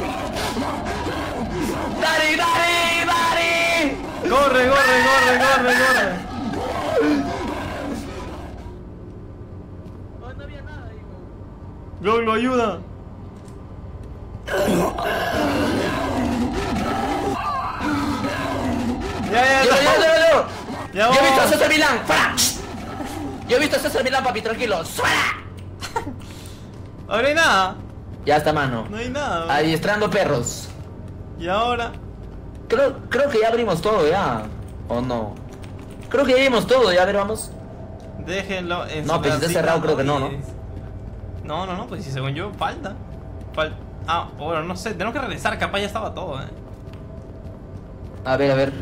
¡Dari, Dari, Dari!
Corre, corre, corre, corre, corre.
Oh, no había nada, hijo.
Goglo, ayuda. Ya, ya,
Yo,
ya.
yo, yo, yo.
Ya
Yo he visto a
vamos.
César Milán, ¡fuera! Yo he visto a César Milán, papi, tranquilo. ¡Fuera!
Ahora no hay nada.
Ya está, mano.
No hay nada. weón.
Adiestrando perros.
Y ahora.
Creo, creo que ya abrimos todo, ya. ¿O no? Creo que ya vimos todo, ya, a ver, vamos.
Déjenlo en
No,
su
pero si está
casita,
cerrado, creo que no, ¿no?
y- No, no, no, pues si según yo, falta. Fal- Ah, bueno, no sé, tenemos que regresar, capaz ya estaba todo, eh.
A ver, a ver.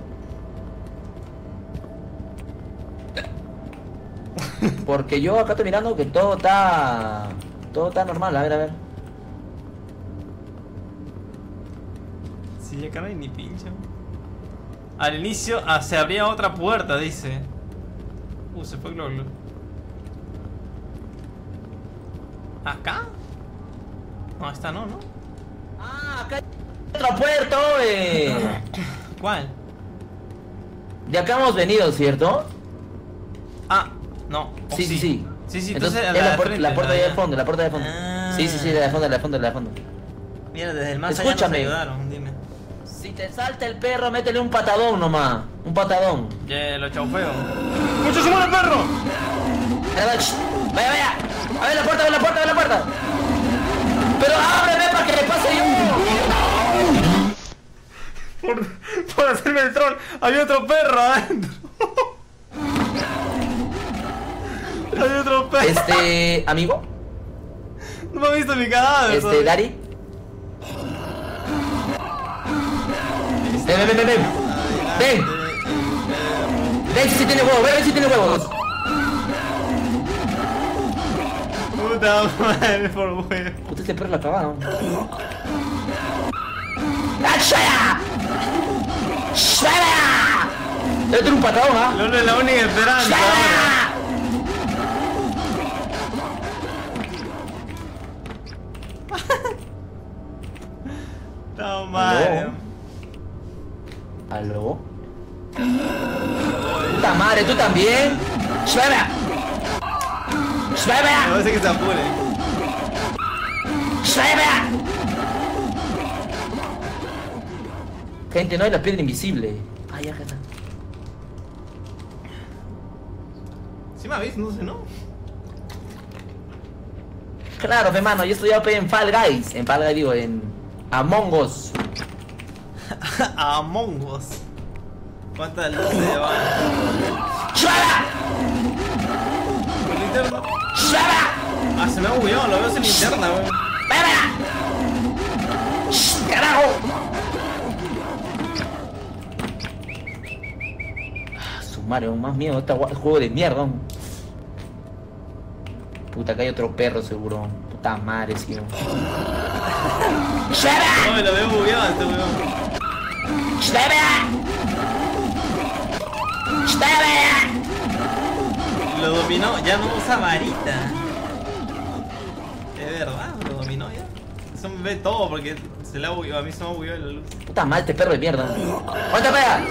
Porque yo acá estoy mirando que todo está... Todo está normal, a ver, a ver.
Sí, acá no hay ni pincho. Al inicio ah, se abría otra puerta, dice. Uh, se fue Gloglo. ¿Acá? No, esta no, ¿no?
Ah, acá hay otro puerto, eh.
¿Cuál?
De acá hemos venido, ¿cierto?
Ah, no. ¿O
Sí, sí, sí.
Sí, sí,
Entonces,
entonces
es la,
de
puer-
frente,
la puerta de
ah,
ahí al fondo, la puerta de al fondo.
Ah.
Sí, sí, sí, de la de fondo, de la de fondo, de la de fondo.
Mira, desde el más allá nos
Escúchame.
ayudaron, dime.
Si te salta el perro, métele un patadón nomás. Un patadón.
Ya, lo chaufeo. ¡Mucho se muere el perro!
Vaya, vaya, vaya. A ver la puerta, a ver la puerta, a ver la puerta. Pero ábreme para que le pase yo.
Por, por hacerme el troll, había otro perro adentro. Había otro perro.
Este, amigo.
No me ha visto mi cadáver.
Este,
todavía.
Dari. Ven, ven, ven, ven, ven. Ven. Ven si tiene huevos, ven si tiene huevos.
Puta madre, por huevo.
Puta, este perro lo acabaron. ¡Achaya! ¡Shaya! Debe tener un patadón, ¿ah?
Lolo es la única esperanza ahora.
¡Shaya!
No madre.
¿Aló? Puta madre, ¿tú también? ¡Shaya!
Me
¡Shaya!
parece que se apure.
¡Shaya! Gente, no hay la piedra invisible. Ay, acá está.
¿Sí me habéis? No sé, ¿no?
Claro, pe mano, yo estudiaba pe, en Fall Guys. En Fall Guys digo, en Among Us.
Among Us. ¿Cuántas luces llevan?
¡Shaya!
¿Con linterna?
¡Shaya!
Ah, se me ha bugueado, lo veo sin linterna, weón.
¡Espera! ¡Shh! ¡Carajo! Ah, su madre, más miedo, este juego de mierda. Puta, acá hay otro perro seguro. Puta madre, sí. ¡Shaya!
No, me lo veo bugueado este weón.
¡Shaya! ¡Shaya!
Lo dominó, ya no usa varita. Es verdad, lo dominó ya. Eso me ve todo porque se le ha bugueado, a mí se me ha bugueado la luz.
Puta madre, este perro de mierda. ¡Otra pega!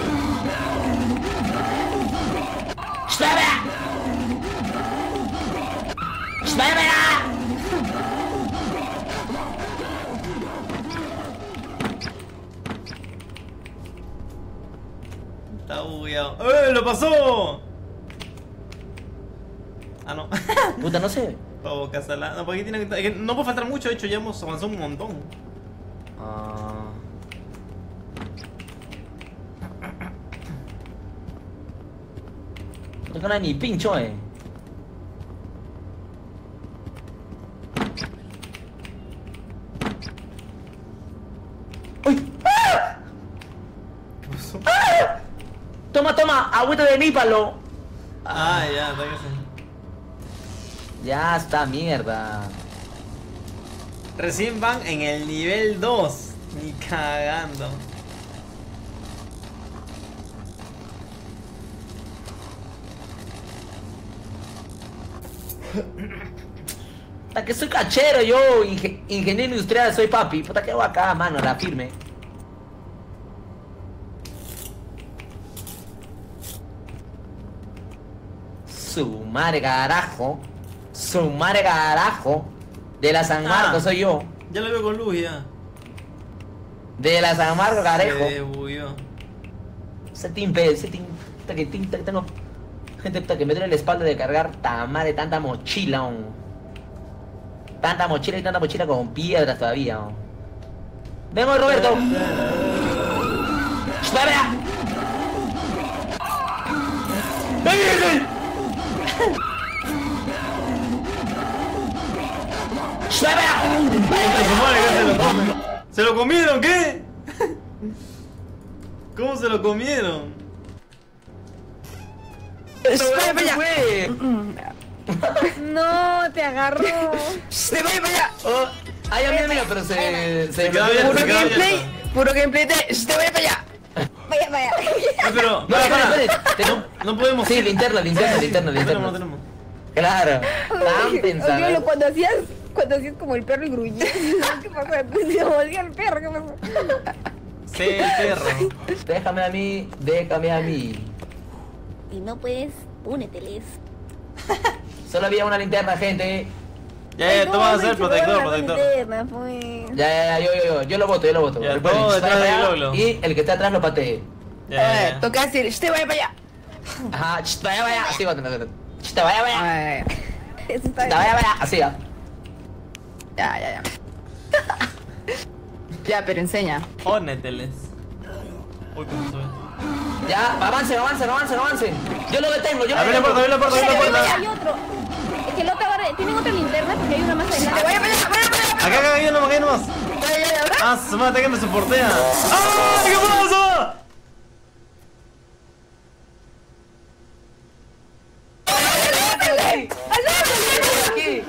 ¡Shaya! ¡Shaya!
Está bugueado. ¡Eh! ¡Lo pasó! Ah, no.
Puta, no sé.
Pa' boca salada. No, porque aquí tiene que... es que no puede faltar mucho, de hecho ya hemos avanzado un montón.
Ah. No tengo nada ni pincho, eh. ¡Uy! ¡Ah!
¿Qué pasó?
¡Ah! Toma, toma, agüita de nípalo.
Ah, ya, está que sí.
Ya está, mierda.
Recién van en el nivel dos. Ni cagando.
Puta, que soy cachero, yo, inge- ingeniero industrial, soy papi. Puta, que hago acá, mano, la firme. Su madre carajo. Su madre carajo. De la San Marcos
Ah.
soy yo.
Ya lo veo con luz ya.
De la San Marcos,
Se
carejo.
debuyó.
Ese team, pe, ese team. Puta que, team, que tengo gente puta, que me duele la espalda de cargar tan madre, tanta mochila, on. Tanta mochila y tanta mochila con piedras todavía, on. Vengo, Roberto. ¡Espera! ¡Ven, ven, ven! ¡Espera!
Se muere, que se lo comen. ¿Se lo comieron qué? ¿Cómo se lo comieron?
¡Espera, para allá!
No, te agarró.
¡Se vaya para allá!
Oh, ay, mira, mira, pero se... Se,
Se queda
metió-
abierto,
Puro
se queda
gameplay,
abierto.
puro gameplay de ¡se vaya para allá!
Vaya, vaya.
Ah, pero,
No,
para,
espera,
para.
espera, tenemos-
No podemos
Sí,
ir.
linterna, linterna, linterna,
No tenemos, no
linterna.
tenemos.
Claro, tan
Oye,
pensado.
cuando hacías, cuando hacías como el perro y gruñías, ¿qué pasó? Se volvía el perro, ¿qué pasó?
Sí, el perro.
Déjame a mí, déjame a mí.
Si no puedes, úneteles.
Solo había una linterna, gente.
Ya, ya, tú vas a ser protector, protector.
Ya, ya, ya, yo, yo, yo, yo lo voto, yo lo voto.
Ya,
Recuerden,
todo
está
detrás de
allá
Lolo.
y el que está atrás lo patee.
Ya, ya, ya.
Toca decir ¡se vaya para allá!
Ajá, ch, vaya, vaya, así va a tener. Ch, vaya, vaya,
Ay,
Eso está
ch, vaya, vaya, así va.
Ya, ya, ya. Ya, pero enseña.
Óneteles. Uy, cómo sube.
Ya, avancen, avancen, avancen, avancen. Yo lo detengo, yo lo
Abre la
detengo.
puerta, abre la puerta, abre la puerta.
Hay otro. Es que el otro ahora tienen otra linterna porque hay una más adelante.
¡Se vaya para allá! ¡Vaya para allá!
Acá, acá, acá nomás, acá nomás.
¡Ya, ya, ya!
Ah, su madre, que me soportea. ¡Ah! ¿Qué pasa?
Aquí.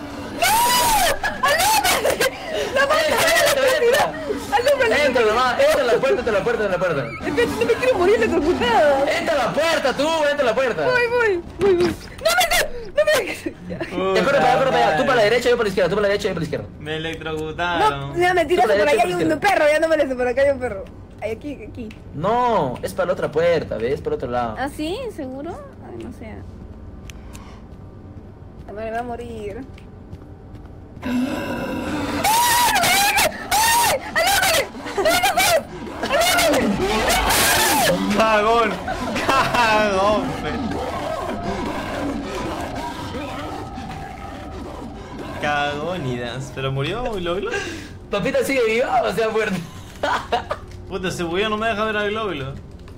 Entra, entra nomás, entra a la puerta, entra a la puerta, entra a la puerta.
No me quiero morir electrocutada.
Entra a la puerta, tú, entra a la puerta.
Voy, voy, voy, voy. No me, no me.
Ya, corre para allá, corre para allá. Tú para la derecha, yo para la izquierda, tú para la derecha, yo para la izquierda.
Me
No,
electrocutaron.
no, mentira,
Tú para
por
allá,
allá
tú
hay
para
un
la
perro, ya no me lo por acá hay un perro. Ay, aquí, aquí.
No, es para la otra puerta, ¿ves? Para el otro lado.
¿Ah, sí? ¿Seguro? Ay, no sé. Me va a morir.
Cagón. Cagón, fe. Cagónidas. ¿Pero murió y Glóbulo?
Papita sigue viva, o sea, muerta.
Puta, ese bullón no me deja ver al Glóbulo.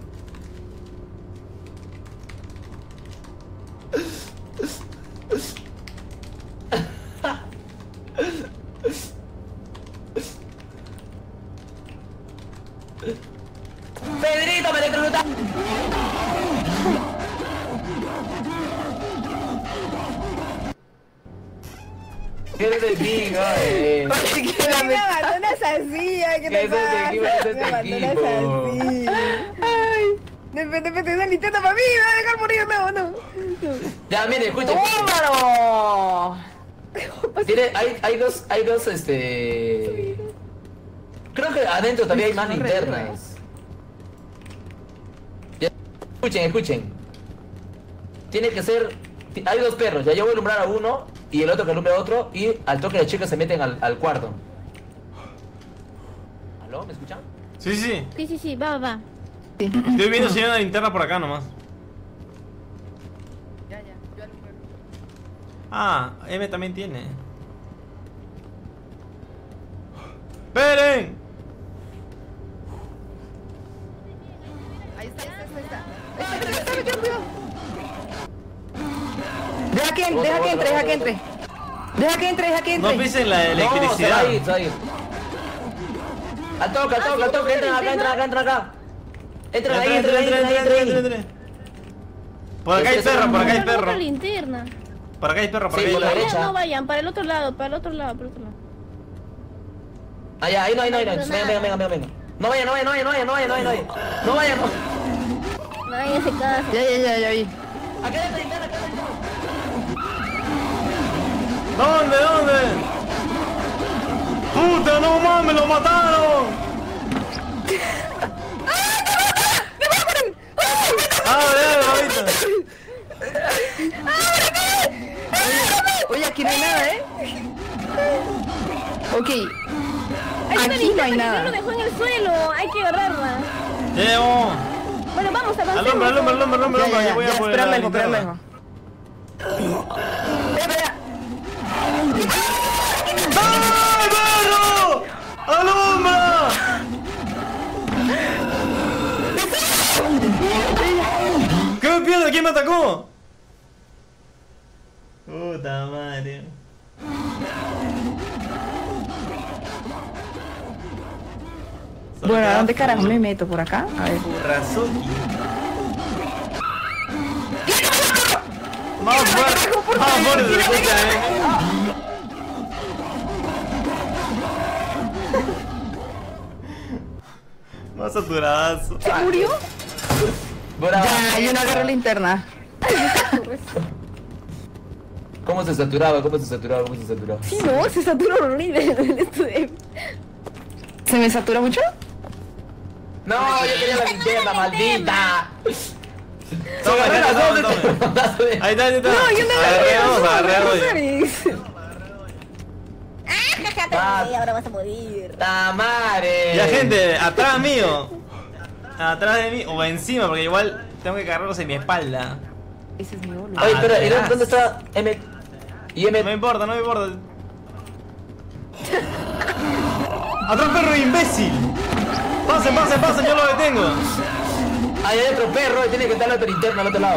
Pedrito, me electrocuta. ¿Qué eres el King, eh?
¿Qué me abandonas así? Ay, ¿qué
¿Qué
te
es este
pasa?
equipo? ¿Qué es
Me
este
abandonas
equipo?
así. Ay, depende, depende, una linterna para mí, me va a dejar morir, no, no.
Ya, mire, escuchen.
¡Tómalo!
Tiene, hay, hay dos, hay dos, este... Creo que adentro todavía hay más
Son re
linternas. Ya, escuchen, escuchen. Tiene que ser... Hay dos perros, ya yo voy a alumbrar a uno y el otro que alumbre a otro y al toque las chicas se meten al, al cuarto. ¿Aló? ¿Me escuchan?
Sí, sí.
Sí, sí, sí, va, va.
Estoy viendo si hay una linterna por acá nomás.
Ya, ya, yo alumbro.
Ah, M también tiene. ¡Esperen!
Ahí está, ahí está, ahí está. Ahí está, ahí está, metido, cuidado. Deja que,
Otra,
deja que
otra,
entre, deja
otra,
que entre. Deja que entre, deja que
No
entre.
pisen la
No, se va
electricidad.
a ir, se va a ir. Al toque, al toque, al toque, entren acá, entren acá, entren acá. Entren ahí, entren ahí, entren ahí, entren ahí.
Por acá hay perro, por acá hay perro.
Otra linterna.
Por acá hay perro, por
Sí,
acá hay
por la
perro.
derecha.
No vayan, para el otro lado, para el otro lado, para el otro lado.
Allá, ahí no, ahí no, ahí no. Venga, venga, venga, venga, venga. No vayan, no vayan, no vayan, no vayan, no vayan, no vayan. No vayan, no.
Nadie se casa.
Ya, ya, ya, ya vi.
Acá hay otra linterna, acá hay otra.
¿Dónde, dónde? ¡Puta, no mames, lo mataron! ¡Abre, abre, mamita!
Oye, aquí no hay nada, ¿eh? Ok.
Hay una
Aquí no hay
linterna que
nada.
lo dejó en el suelo, hay que agarrarla.
¡Llevo!
Bueno, vamos, avancemos.
¡Al hombre, al hombre, al hombre, al hombre!
Ya, ya,
Yo
ya,
voy a
ya,
poner
espérame,
la
hijo, espérame,
linterna.
hijo. Espera.
¡Ay, perro! ¡Alumbra! ¿Qué mierda? ¿Quién me atacó? Puta madre.
Bueno, ¿a dónde carajo me meto? ¿Por acá? A ver.
Razuki. Más fuerte. Más fuerte se escucha, eh. Más saturadazo.
¿Se murió?
Bravo.
Ya, yo no agarré linterna.
¿Cómo se saturaba? ¿Cómo se saturaba? ¿Cómo se saturaba?
Sí, no, se satura horrible en el estudio.
¿Se me satura mucho?
No, yo quería la linterna, maldita.
Toma,
Se agarró
toma,
las dos
toma,
de-
toma. Ahí está, ahí está.
No, yo no
Agarré dos, agarré dos.
Ah,
ahora vas a morir.
Tamare.
Ya, gente, atrás mío. Atrás de mí, o encima, porque igual tengo que cargarlos en mi espalda.
Ese es mi bolo.
Oye, espera, ¿y
Atrás.
dónde está M? Y M.
No me importa, no me importa. ¡Atrás, perro imbécil! ¡Pasen, pasen, pasen! ¡Yo lo detengo!
Ahí hay otro perro y tiene que estar la otra linterna al otro lado.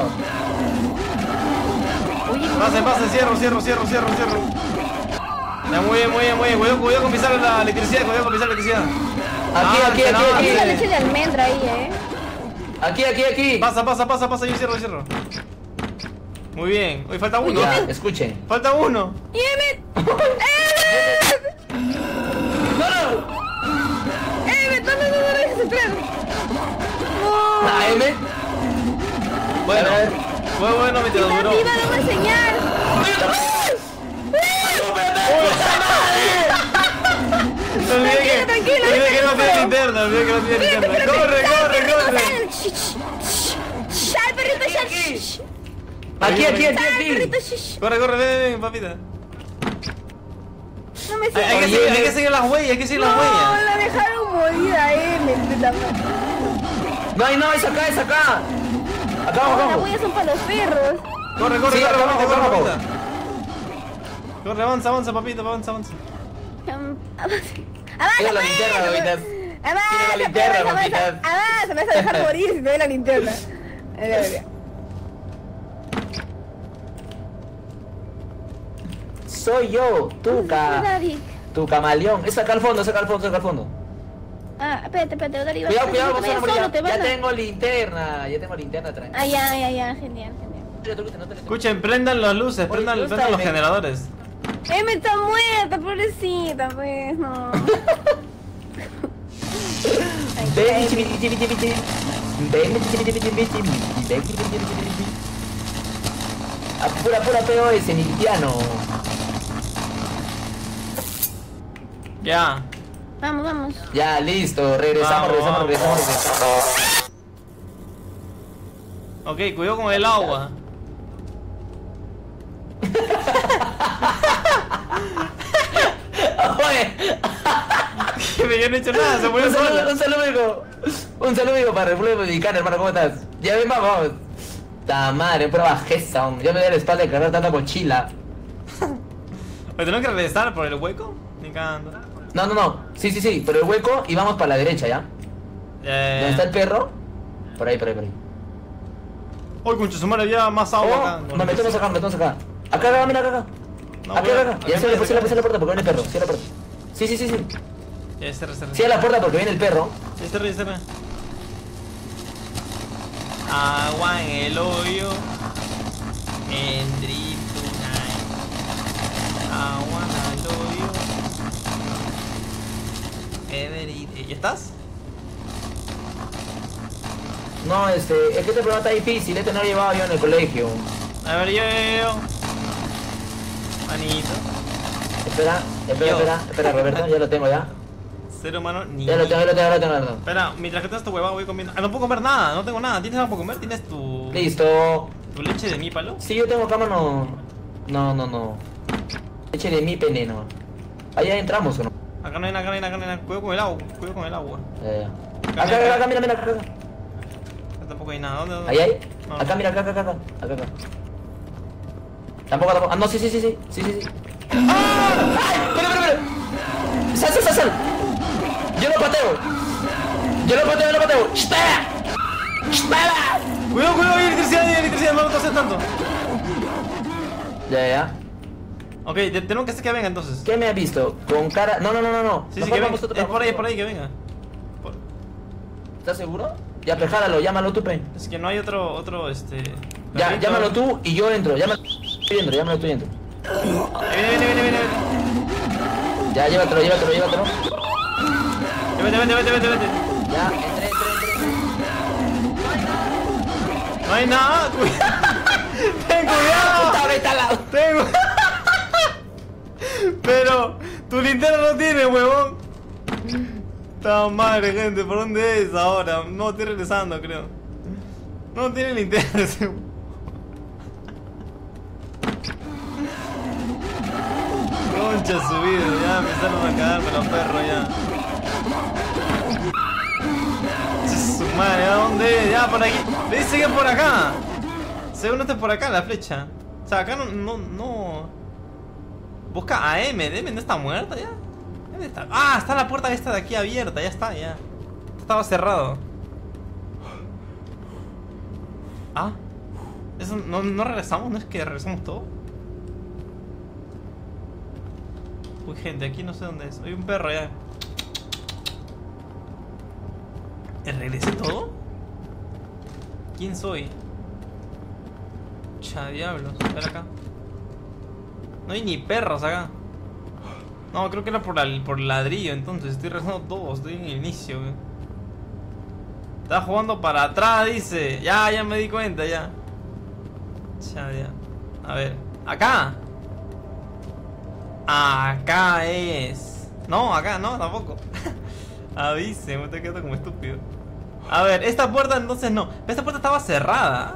Pasen, pasen, cierro, cierro, cierro, cierro, cierro. Ya, muy bien, muy bien, muy bien. Cuidado, cuidado con pisar la electricidad, cuidado con pisar la electricidad.
Aquí,
Ah,
aquí,
que
aquí,
no,
aquí.
Hay una leche de almendra ahí, eh.
Aquí, aquí, aquí.
Pasa, pasa, pasa, pasa, yo cierro, yo cierro. Muy bien. Hoy falta uno.
Ya, escuchen.
Falta uno.
¡Y Emmet!
¡No, no!
¡Emmet! No, no, no, no, déjese entrar.
¿La M?
Bueno,
A ver.
fue bueno mientras
Está
duró.
arriba, dame señal.
Me olvidé que,
Tranquilo,
me olvidé que no
tranquilo.
tiene linterna, me olvidé que no tiene linterna. Corre, corre, corre.
¡Sal, perrito! ¡Sal!
Aquí, aquí, aquí,
¡Sal,
aquí.
perrito! shh.
Corre, corre, ven, ven, papita.
No me
Hay, hay que
Oye,
seguir, hay
Emmet.
que seguir las huellas, hay que seguir las
No,
huellas.
la dejaron morir a Emmet. puta madre.
No, ahí no, es acá, es acá. Acá
Las
abajo.
huellas son para los perros.
Corre, corre,
Sí,
corre,
acá
papita,
abajo,
corre,
acá abajo.
papita. Corre, avanza, avanza, papita, avanza, avanza.
Um, Avanza,
Tiene la
pues.
linterna, papitas.
Avanza,
Tiene la linterna,
pues, avanza,
papitas.
avanza, me vas a dejar morir si te doy la linterna. A ver, a ver.
Soy yo, Tuca.
Daddy.
Tu camaleón. Es acá al fondo, es acá al fondo, es acá al fondo.
Ah, espérate, espérate, Daddy. vas-
Cuidado, cuidado,
no
vos
te vayas
solo,
solo, te
ya,
vas
ya
a-
tengo linterna. Ya tengo linterna, tranquilo.
Ah, ya, ya, ya, genial, genial.
Escuchen, prendan las luces,
Oye,
prendan,
¿dónde
prendan
está
los
Emmet?
generadores.
Emmet está muerta, pobrecita, pues, no. Ay,
Ven,
ay,
chibi, chibi, chibi, chibi. Ven, chibi, chibi, chibi, chibi. Ven, chibi, chibi, chibi, chibi. Apura, apura, P O S, Nitiano.
Ya.
Vamos, vamos.
Ya, listo. Regresamos,
Vamos,
regresamos,
vamos.
regresamos.
Ok, cuidado con el agua.
Oye,
Yo no he hecho nada, se murió
un saludo,
sola.
un saludo, amigo. Un saludo, amigo, para República Dominicana, hermano. ¿Cómo estás? Ya ven, vamos. Ta madre, pura bajeza, hombre. Ya me da la espalda de cargar tanta mochila.
Oye, ¿tenemos que regresar por el hueco? Ni cagando.
No, no, no. Sí, sí, sí. Por el hueco y vamos para la derecha, ¿ya?
Eh...
¿Dónde está el perro? Por ahí, por ahí, por ahí.
Uy, concha, su madre, había más agua
Oh,
acá.
no, metemos acá, metemos acá. Acá, acá, mira, acá, acá.
No,
acá,
voy a-
acá, acá.
acá
Ya se le
me-
puse la, puse la puerta porque viene el perro. Cierra la puerta. Sí, sí, sí, sí.
Ya, cerra, cerra.
Cierra la puerta porque viene el perro.
Ya, cerra, ya, cerra. Agua en el hoyo. En Dream Tonight. Agua en el hoyo. Every day. ¿Ya estás?
No, este, es que este programa está difícil. Este no lo llevaba yo en el colegio.
A ver, yo, yo, yo. Manito.
Espera, espera,
Yo.
espera, espera, Roberto, ya lo tengo ya.
Ser humano ni.
Ya lo tengo, ya lo tengo, ya lo tengo, ya lo tengo.
Espera, mientras que tengas tu huevada voy comiendo. Ah, no puedo comer nada, no tengo nada. ¿Tienes algo para comer? ¿Tienes tu.
Listo.
tu leche de mi palo?
Si yo tengo cama, no. No, no, no. Leche de mi pene, no. Allá entramos o no.
Acá no hay nada, acá no hay nada, acá no hay nada. Cuidado con el agua, cuidado con el agua.
Ya, ya. Acá, acá, acá, mira, mira, acá, acá.
Acá tampoco hay nada. ¿Dónde? dónde?
Ahí hay.
No.
Acá, mira, acá, acá, acá, acá, acá. Tampoco, tampoco. Ah, no, sí, sí, sí, sí, sí, sí, sí. ¡Ah! ¡Ay! ¡Espera, espera, espera! ¡Sal, sal, sal, sal! Yo lo pateo. Yo lo pateo, yo lo pateo. ¡Espera! ¡Espera!
Cuidado, cuidado, hay electricidad, hay electricidad, no lo haces tanto.
Ya, ya, ya.
Ok, te- tenemos que hacer que venga entonces.
¿Qué me has visto? Con cara. No, no, no, no, no.
Sí, sí,
Mejor
que venga.
vamos otro-
Es por ahí, es por ahí que venga. Por-
¿Estás seguro? Ya, pues jálalo, llámalo tú, pe.
Es que no hay otro, otro, este.
Ya,
carrito.
llámalo tú y yo entro. Llámalo. Estoy dentro, llámalo tú y entro.
Viene, viene, viene, viene.
Ya, llévatelo, llévatelo, llévatelo.
Vete, vete, vete, vete, vete.
Ya, entré, entré, entré.
No hay nada, cuidado. Ten cuidado.
Puta, vete al lado.
Tengo. Pero tu linterna no tiene, huevón. Está madre, gente, ¿por dónde es ahora? No, estoy regresando, creo. No tiene linterna ese. Concha su vida, ya empezaron a cagarme los perros ya. Su madre, ¿a dónde es? Ya, por aquí. Le dice que es por acá. Según este es por acá la flecha. O sea, acá no, no, no. Busca a M, ¿M no está muerta ya? ¿Dónde está? Ah, está la puerta esta de aquí abierta, ya está, ya. Estaba cerrado. Ah. Eso, no, no regresamos, ¿no es que regresamos todo? Uy, gente, aquí no sé dónde es. Hay un perro ya. ¿Eh, ¿Regresé todo? ¿Quién soy? Cha diablos, ven acá. No hay ni perros acá. No, creo que era por, el, por el ladrillo, entonces estoy rezando todo, estoy en el inicio, güey. Está jugando para atrás, dice. Ya, ya me di cuenta, ya. Ya, ya. A ver, acá. Acá es. No, acá no, tampoco. Avise, me estoy quedando como estúpido. A ver, esta puerta entonces no. Esta puerta estaba cerrada.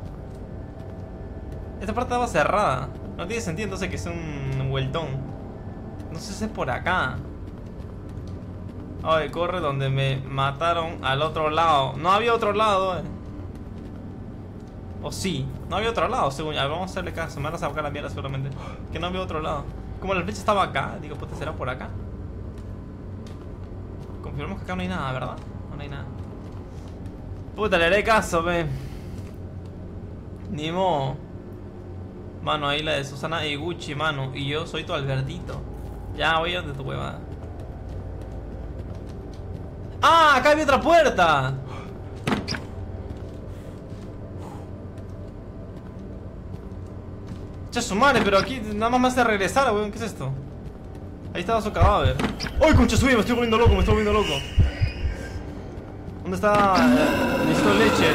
Esta puerta estaba cerrada. No tiene sentido entonces que sea un vueltón. No sé si es por acá. Ay, corre donde me mataron al otro lado. No había otro lado, eh. O sí, no había otro lado, según. A ver, vamos a hacerle caso. Me van a sacar la mierda seguramente. Que no había otro lado. Como la flecha estaba acá, digo, pues será por acá. Confirmamos que acá no hay nada, ¿verdad? No, no hay nada. Puta, le haré caso, ve. Ni modo. Mano, ahí la de Susana Iguchi, mano. Y yo soy tu Albertito. Ya, voy a donde tu huevada. ¡Ah! Acá había otra puerta. Che, su madre, pero aquí nada más me hace regresar, weón. ¿Qué es esto? Ahí estaba su cadáver. ¡Ay, concha su vida! Me estoy volviendo loco, me estoy volviendo loco. ¿Dónde está? Eh, necesito leche.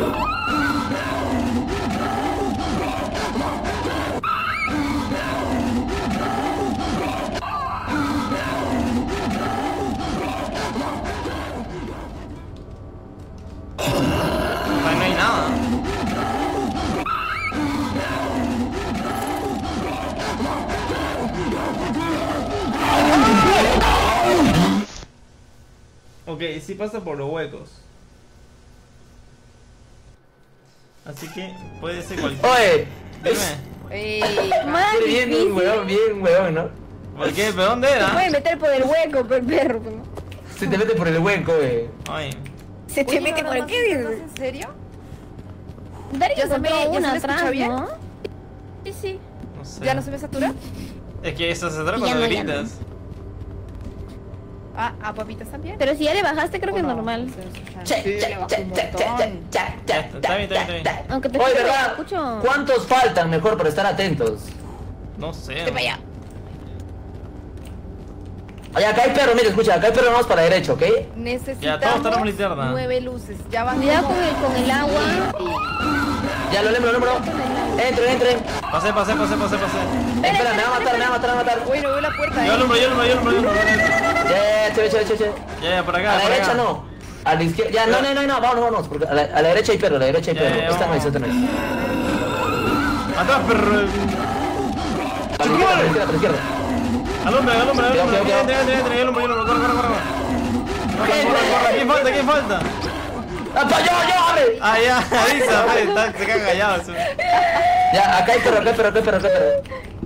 Ahí no hay nada. Ok, sí pasa por los huecos. Así que puede ser cualquier.
Oye,
Dime.
Ey,
Más
bien, bien,
difícil.
weón, bien, weón, ¿no?
¿Por qué? ¿Pero dónde
Se
era?
puede meter por el hueco, por el perro. ¿No?
Se te mete por el hueco, eh.
Ay,
Se te
Oye,
mete
¿no
por el
nos
qué.
intentas en serio?
Dari
¿Ya se me-
encontró
ya se
una
me escucha
atrás,
bien?
¿no? Sí, sí.
no sé.
¿Ya no se me satura?
Es que eso se trata
Ya
cuando
no, ya no.
gritas.
Ah, ¿a papitas también?
Pero si ya le bajaste, creo que
¿O
es
no?
normal.
Se escucha.
Che,
Sí,
che,
le bajó
che,
un
che, che,
montón.
che, che, che,
Está bien, está bien, está bien.
Aunque te
Oye,
escucho,
¿verdad?
escucho.
¿Cuántos faltan mejor para estar atentos?
No sé.
Vete para allá.
Allá, acá hay perro, mira, escucha, acá hay perro, vamos para la derecha, ¿ok?
Necesitamos
Ya, todos tenemos linterna.
nueve luces. Ya van
Cuidado
como
con el, con el agua.
Ya, lo lembro, lo lembro. Entren, entren.
Pasé, pasé, pasé, pasé, pasé.
Espera, me va a matar, me va a matar, me va a matar.
Uy, no veo la puerta.
Yo
eh.
alumbro, yo alumbro, yo alumbro, yo alumbro.
Ya, ya, ya, chévere, chévere, chévere.
Ya, ya, por acá,
A la
por
derecha
acá.
no. A la izquierda. Ya, no, no, no, no, vámonos, vámonos. Porque a la, a la derecha hay perro, a la derecha hay
Ya,
perro.
ya,
Esta no
vamos.
es, esta no es.
Atrás, perro.
A la izquierda, a la izquierda, a la izquierda.
Alumbra, alumbra,
Cuidado,
alumbra.
cuidado,
Entra, entra, entra, yo alumbro, yo alumbro. Corre, corre, corre. Corre, corre, corre. ¿Quién falta? ¿Quién falta?
¡Apa, yo, yo, abre!
Ah, ya, avisa, pues, está- se queda callado. eso.
Ya, acá hay perro, acá hay perro, acá hay perro, acá hay perro.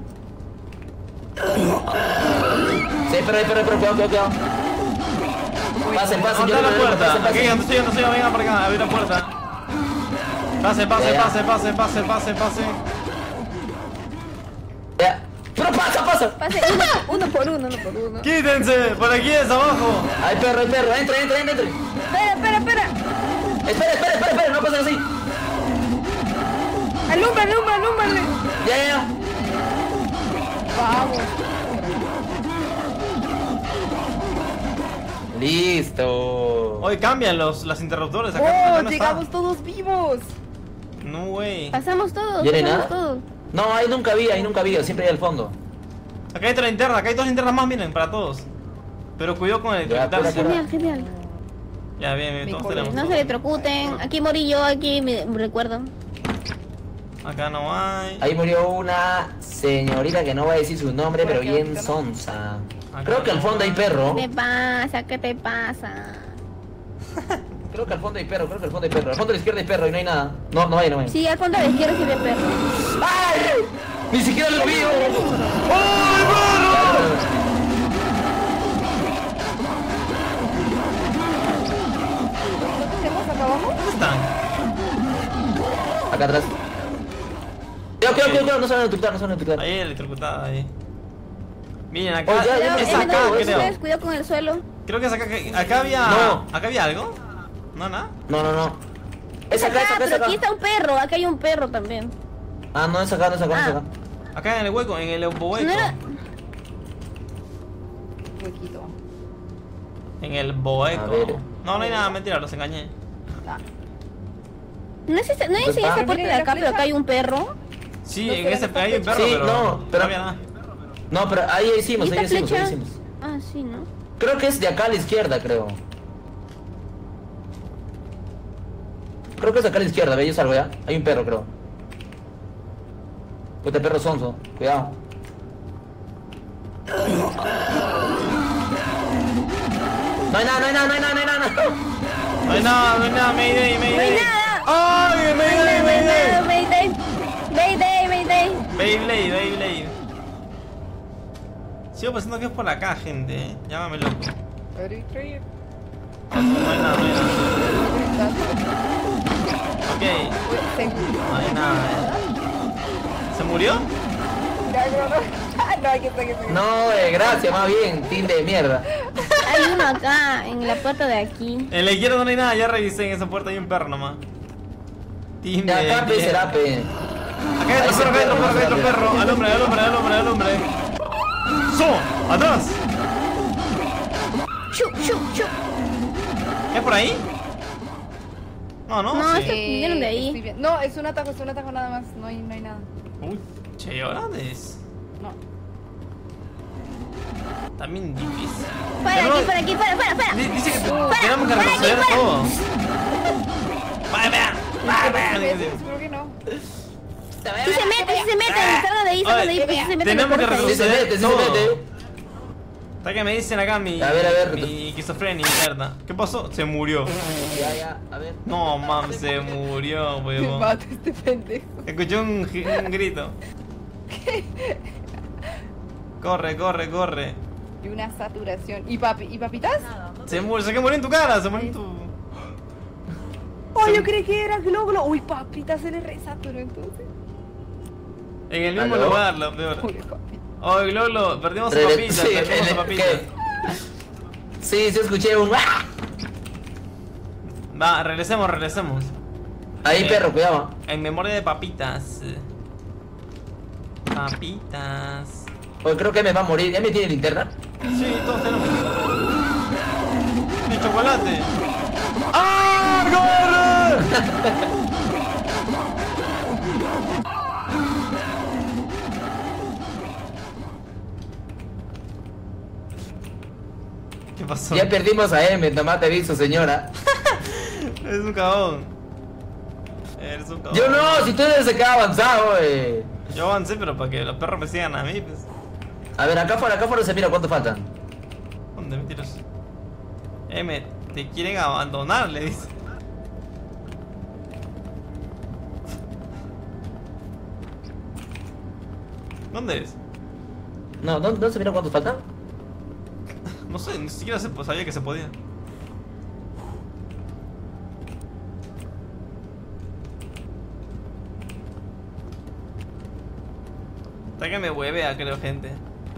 Sí, hay perro, hay perro, hay perro, cuidado, cuidado, cuidado. Pasen, pasen,
¿Dónde
yo
está la
lo veo,
puerta?
pasen,
Aquí,
pasen.
donde estoy, donde estoy, venga para acá, abrir la puerta. Pase, pase,
Ya, ya.
pase, pase, pase, pase, pase.
Ya. Pero pasa, pasa.
Pase uno, uno por uno, uno por uno.
Quítense, por aquí es abajo.
Hay perro, hay perro, entra, entra, entra, entra.
Espera, espera, espera.
Espera, espera, espera, espera, no pasen así.
Alumbra, alumbra, alúmbrale.
Ya, ya, ya.
Vamos.
Listo.
Hoy cambian los, los interruptores. Acá, acá
¡Oh!
no
Llegamos
está.
todos vivos.
No, güey.
Pasamos todos,
¿Ya no hay
pasamos
nada?
todos.
No, ahí nunca había, ahí nunca había, siempre hay al fondo.
Acá hay otra linterna, acá hay dos linternas más, miren, para todos. Pero cuidado con el
Ya,
electrocutarse.
espera,
Genial, genial.
Ya, bien, bien,
Me
todos
colé.
tenemos.
No se
todo.
electrocuten. Aquí morí yo, aquí me me recuerdo.
Acá no hay.
Ahí murió una señorita que no va a decir su nombre,
Por
pero
aquí,
bien
ahorita, ¿no?
sonsa.
Acá
Creo que al
no
fondo hay
hay.
perro.
¿Qué te pasa? ¿Qué te pasa?
Creo que al fondo hay perro, creo que al fondo hay perro. Al fondo a la izquierda hay perro y no hay nada. No, no hay, no hay.
Sí, al fondo a la izquierda sí ve perro.
¡Ay! Ni siquiera lo vi.
¿Dónde tenemos? ¿Acá abajo?
¿Dónde están?
Acá atrás. Cuidado, cuidado, cuidado, no se van a electrocutar, no se van a electrocutar.
Ahí electrocutada, ahí. Miren, acá.
Oh, ya, ya
Cuidado,
me
es
eh,
saca,
acá,
no,
eso.
creo.
ustedes, cuidado con el suelo.
Creo que es acá. que- Acá había.
No.
¿Acá había algo? No, nada.
No, no, no. Es acá, es
Ah,
acá, es
pero aquí
acá.
está un perro, acá hay un perro también.
Ah, no, es acá, no es acá, no es
Ah.
acá.
Acá en el hueco, en el hueco.
No era-
Huequito.
En el boeco.
A ver.
No, no hay nada, mentira, los engañé.
Ah.
No es, esa- no es
Pues,
en
ah.
esa puerta de
Mira, la
acá, pero
flecha.
acá hay un perro.
Sí,
¿No
en
será
ese
que está
hay un perro,
Sí,
pero.
no, pero-
había nada.
No, pero ahí hicimos,
¿Y
ahí
esta
hicimos, ahí
flecha?
hicimos.
Ah, sí, ¿no?
Creo que es de acá a la izquierda, creo. Creo que es de acá a la izquierda, ve, yo salgo ya. Hay un perro, creo. Puta, perro sonso, cuidado. No hay nada, no hay nada, no hay nada, no hay nada.
No hay nada, no hay nada, Mayday, Mayday.
No hay nada.
¡Ay, Mayday, Mayday!
Mayday, Mayday, Mayday.
Beyblade, Beyblade. Sigo pensando que es por acá, gente. ¿eh? Llámame loco.
Eritrea.
No hay nada, no hay nada. Ok,
Uy, seguro.
no hay nada. ¿eh? ¿Se murió?
No, no, no. No, hay que estar, que estar.
No, eh, gracias, más bien, team de mierda.
Hay uno acá, en la puerta de aquí.
En la izquierda no hay nada, ya revisé. En esa puerta hay un perro nomás. Team
Ya
de
acá, pe,
mierda.
será, pe.
Acá hay otro perro, acá hay otro perro, acá hay otro perro. Al hombre, al hombre, al hombre, al hombre. ¡So! ¡Atrás!
¡Shu, shu, shu!
¿Es por ahí? No, no,
No,
sí.
es que- vinieron de ahí.
estoy bien. No, es un atajo, es un atajo nada más. No hay, no hay nada.
Uy, che, llorades.
No.
También difícil.
Para
Tenemos-
aquí, para aquí, para, para, para.
Di- Dice que te-
Para,
tenemos que
para aquí,
retroceder
para.
todo. ¡Vaya, vea! ¡Vaya, vea!
Espero que no.
Si se mete, si se mete, salga de ahí, salga de ahí, pues si se mete.
Tenemos que
por ahí.
Sí se mete, sí se
Todo.
mete.
Está que me dicen acá mi.
A ver, a ver.
Mi esquizofrenia, mierda. ¿Qué pasó? Se murió.
Ya, ya, a ver.
No, mam, se murió,
Me
huevón.
mata este pendejo.
Escuché un, gi- un grito. Corre, corre, corre.
Y una saturación. ¿Y, papi, ¿y papitas?
Se, mu se murió en tu cara, se murió en tu...
Oh,
se...
yo creí que era Gloglo. Uy, papitas se le resaturó entonces.
En el mismo
¿Aló?
lugar, lo peor.
Uy, papita.
Oh, Gloglo, perdimos a
Re-
papitas,
sí,
perdimos
en-
a papitas.
¿qué? Sí, sí escuché un ¡ah!
Va, regresemos, regresemos.
Ahí,
Eh.
perro, cuidado.
En memoria de papitas. Papitas.
Oye, creo que me va a morir. ¿Ya me tiene linterna?
Sí, todos tenemos. ¡Mi chocolate! ¡Ah! ¡Corre! ¿Qué pasó?
Ya perdimos a M, nomás te aviso, señora.
Es un cagón. Eres un cagón.
Yo no, si tú eres el que ha avanzado, eh.
Yo avancé, pero para que los perros me sigan a mí, pues.
A ver, acá afuera, acá afuera se mira cuánto faltan.
¿Dónde mentiras? M, te quieren abandonar, le dice. ¿Dónde es?
No, ¿dónde, dónde se mira cuánto faltan?
No sé, ni siquiera se- sabía que se podía. Está que me huevea, creo, gente.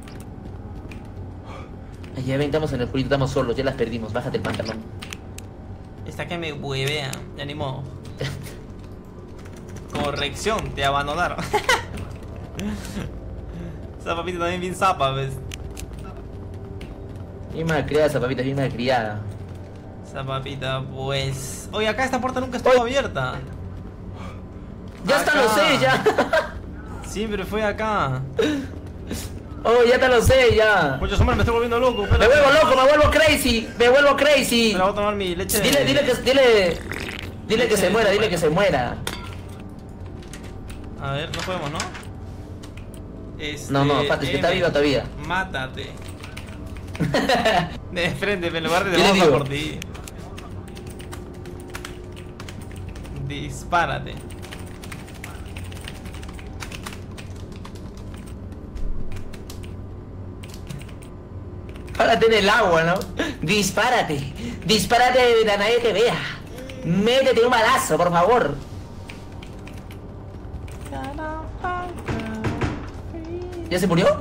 Ay, ya ven, estamos en el jueguito, estamos solos, ya las perdimos. Bájate el pantalón.
Está que me huevea, ya ni modo. Corrección, te abandonaron. Esa papita también bien zapa, ¿ves?
Bien mal criada esa papita, bien mal criada.
Esa papita, pues... Oye, acá esta puerta nunca estuvo abierta.
Ya está, lo
Acá.
sé, ya.
Siempre fue acá.
Oh, ya te lo sé, ya.
Muchos hombres me estoy volviendo loco.
Me
espérate.
vuelvo loco, me vuelvo crazy. Me vuelvo crazy.
Me voy a tomar mi leche de...
Dile, dile que, dile, dile que se muera, dile que se muera.
A ver, no podemos, ¿no? Este,
No, no, falta, es que está
M,
viva todavía.
Mátate. De frente, en lugar de
¿Qué le
vamos a
digo?
por ti. Dispárate.
Párate en el agua, ¿no? Dispárate. Dispárate de nadie te vea. Métete un balazo, por favor. ¿Ya se murió?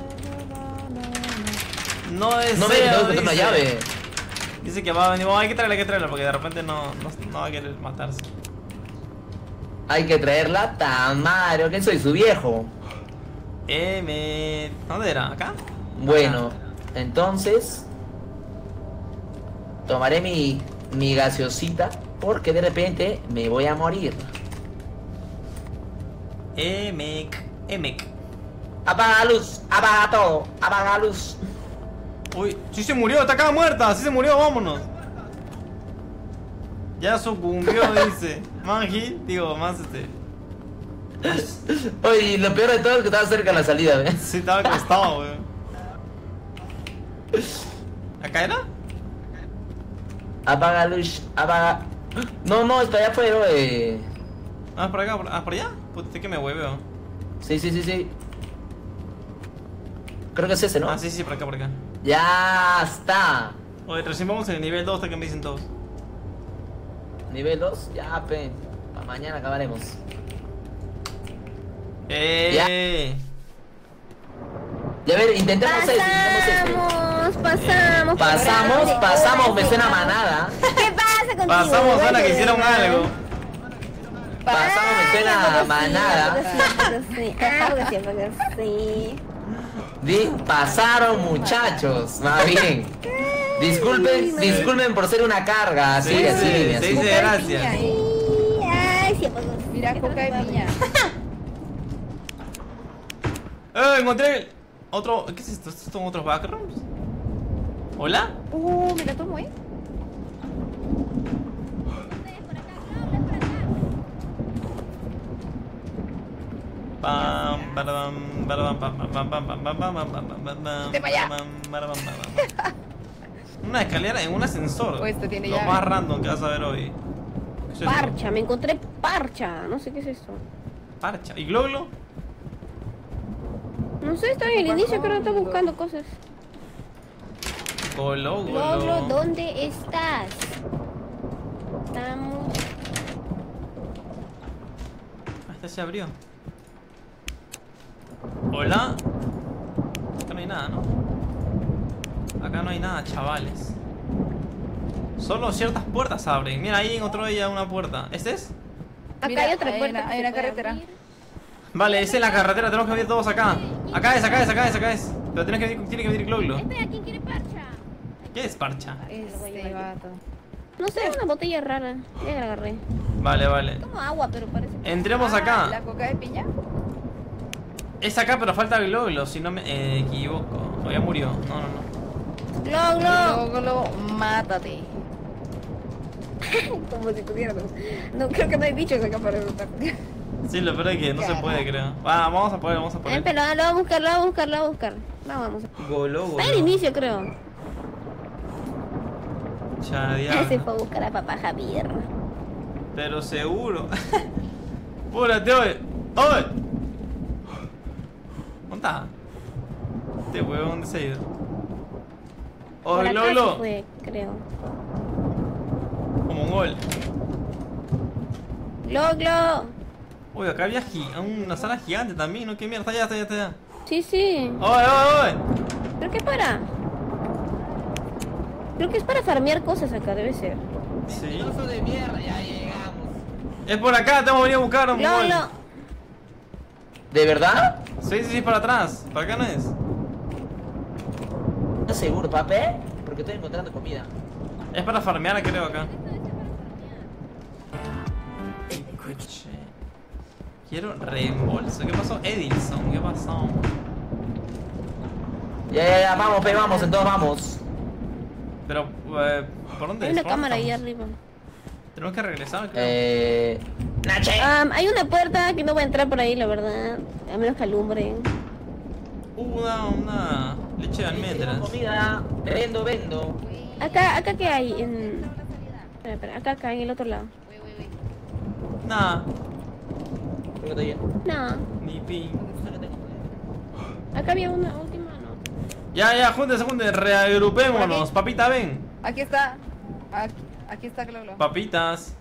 No es
No me
Zeo,
tengo que encontrar una
dice.
llave.
Dice que va a venir. Oh, hay que traerla, hay que traerla porque de repente no, no, no va a querer matarse.
Hay que traerla, Tamario, que soy su viejo.
Eh, me... ¿Dónde era? ¿Acá?
Bueno, entonces tomaré mi, mi gaseosita porque de repente me voy a morir.
Emek. Emek.
Apaga la luz, apaga todo, apaga la luz.
Uy, sí se murió, está acá muerta, sí se murió, vámonos. Ya sucumbió, dice. Manji, digo, más este.
Oye, y lo peor de todo es que estaba cerca de la salida, ¿ves?
Sí, estaba acostado, weón. ¿Acá era?
Apaga la luz, apaga. No, no, está allá afuera, eh.
Ah, por acá, por, ah, por allá. Puta, que me hueveo.
Sí, sí, sí, sí. Creo que es ese, ¿no?
Ah, sí, sí, por acá, por acá.
Ya está.
Oye, recién vamos en el nivel dos hasta que me dicen todos.
Nivel dos, ya, pe. Para mañana acabaremos.
Eh.
Ya, a ver, intentemos este, intentemos este.
Pasamos, pasamos.
Pasamos, pasamos, me suena manada.
¿Qué pasa contigo?
Pasamos, suena que hicieron algo.
Pasamos, me suena manada.
Sí, algo sí, algo sí.
Di, pasaron muchachos, más bien. Disculpen, disculpen por ser una carga, así,
Sí,
así,
sí,
así.
sí, sí, gracias.
Ay, sí, pues,
Mira, coca de piña.
Eh, encontré otro. ¿Qué es esto? ¿Estos son otros backrooms? ¿Hola?
Uh, me la tomo, ¿eh?
Pam, param, param, pam, pam, pam, pam, pam, pam, pam, pam, pam, pam, pam,
Te vaya.
pam, param, pam, pam. Una escalera en un ascensor.
O esto tiene
Lo
llave.
más random que vas a ver hoy. ¿Qué es esto?
Parcha, me encontré parcha. No sé qué es eso.
Parcha. ¿Y Gloglo?
No sé, estaba en el inicio, creo que está buscando cosas.
Golo,
Loglo,
golo.
¿dónde estás? Estamos.
Este se abrió. Hola. Acá no hay nada, ¿no? Acá no hay nada, chavales. Solo ciertas puertas abren. Mira, ahí encontró ella una puerta. ¿Este es?
Acá
Mira,
hay otra
hay
puerta.
una-
que
hay
se
una
puede
carretera.
abrir.
Vale, esa es la carretera, tenemos que venir todos acá. Acá es, acá es, acá es, acá es. Pero tienes que venir, tiene que venir Gloglo.
Espera, ¿quién quiere parcha?
¿Qué es parcha?
Este vato.
No sé, una botella rara. Ya la agarré.
Vale, vale.
Como agua, pero parece.
Entremos
Ah,
acá.
¿La coca de piña?
Es acá, pero falta Gloglo, si no me eh, equivoco. O ya murió. No, no, no.
Gloglo.
Gloglo, mátate.
Como si pudiéramos. No, creo que no hay bichos acá para buscar.
Sí, lo peor es que no se puede, creo. Ah, vamos a poder, vamos a
Ven,
poder.
pero lo voy a buscar, lo voy a buscar, lo voy a buscar. No, vamos.
Golo, golo.
Está el inicio, creo.
Chadiana.
Se fue a buscar a papá Javier.
Pero seguro. Púrate, oye. ¡Oye! ¿Dónde está? Este huevón, ¿dónde se ha ido?
Por
¡Oye,
acá
Gloglo!
se fue, creo.
Como un gol.
Gloglo.
Uy, acá había gi- una sala gigante también, ¿no? ¿Qué mierda? Está allá, está allá, está allá.
Sí, sí.
¡Oye, oye, oye!
¿Pero qué es para? Creo que es para farmear cosas acá, debe ser.
Sí.
Trozo de mierda, ya llegamos.
Es por acá, tengo que venir a buscar un gol.
Gloglo.
¿De verdad?
Sí, sí, sí, para atrás. Para acá no es.
¿Estás seguro, papi? Porque estoy encontrando comida.
Es para farmear, creo, acá. Escuche. Quiero reembolso. ¿Qué pasó? Edilson, ¿qué pasó?
Ya, ya, ya, vamos, pe, vamos, entonces vamos.
Pero, eh, ¿por dónde
Hay
es?
una
¿Por dónde
cámara ahí
estamos?
arriba.
Tenemos que regresar, creo.
Eh. Nache.
Um, hay una puerta que no voy a entrar por ahí, la verdad. A menos que alumbre.
Una, una leche de almendras.
Comida, vendo, vendo.
Acá, acá qué hay en. Espera, espera, acá, acá, en el otro lado.
Nada,
Creo que estoy bien.
No,
ni pin.
acá había una última, no.
Ya, ya, júntense, júntense, reagrupémonos. Papita, ven.
Aquí está. Aquí, aquí está Gloglo.
Papitas.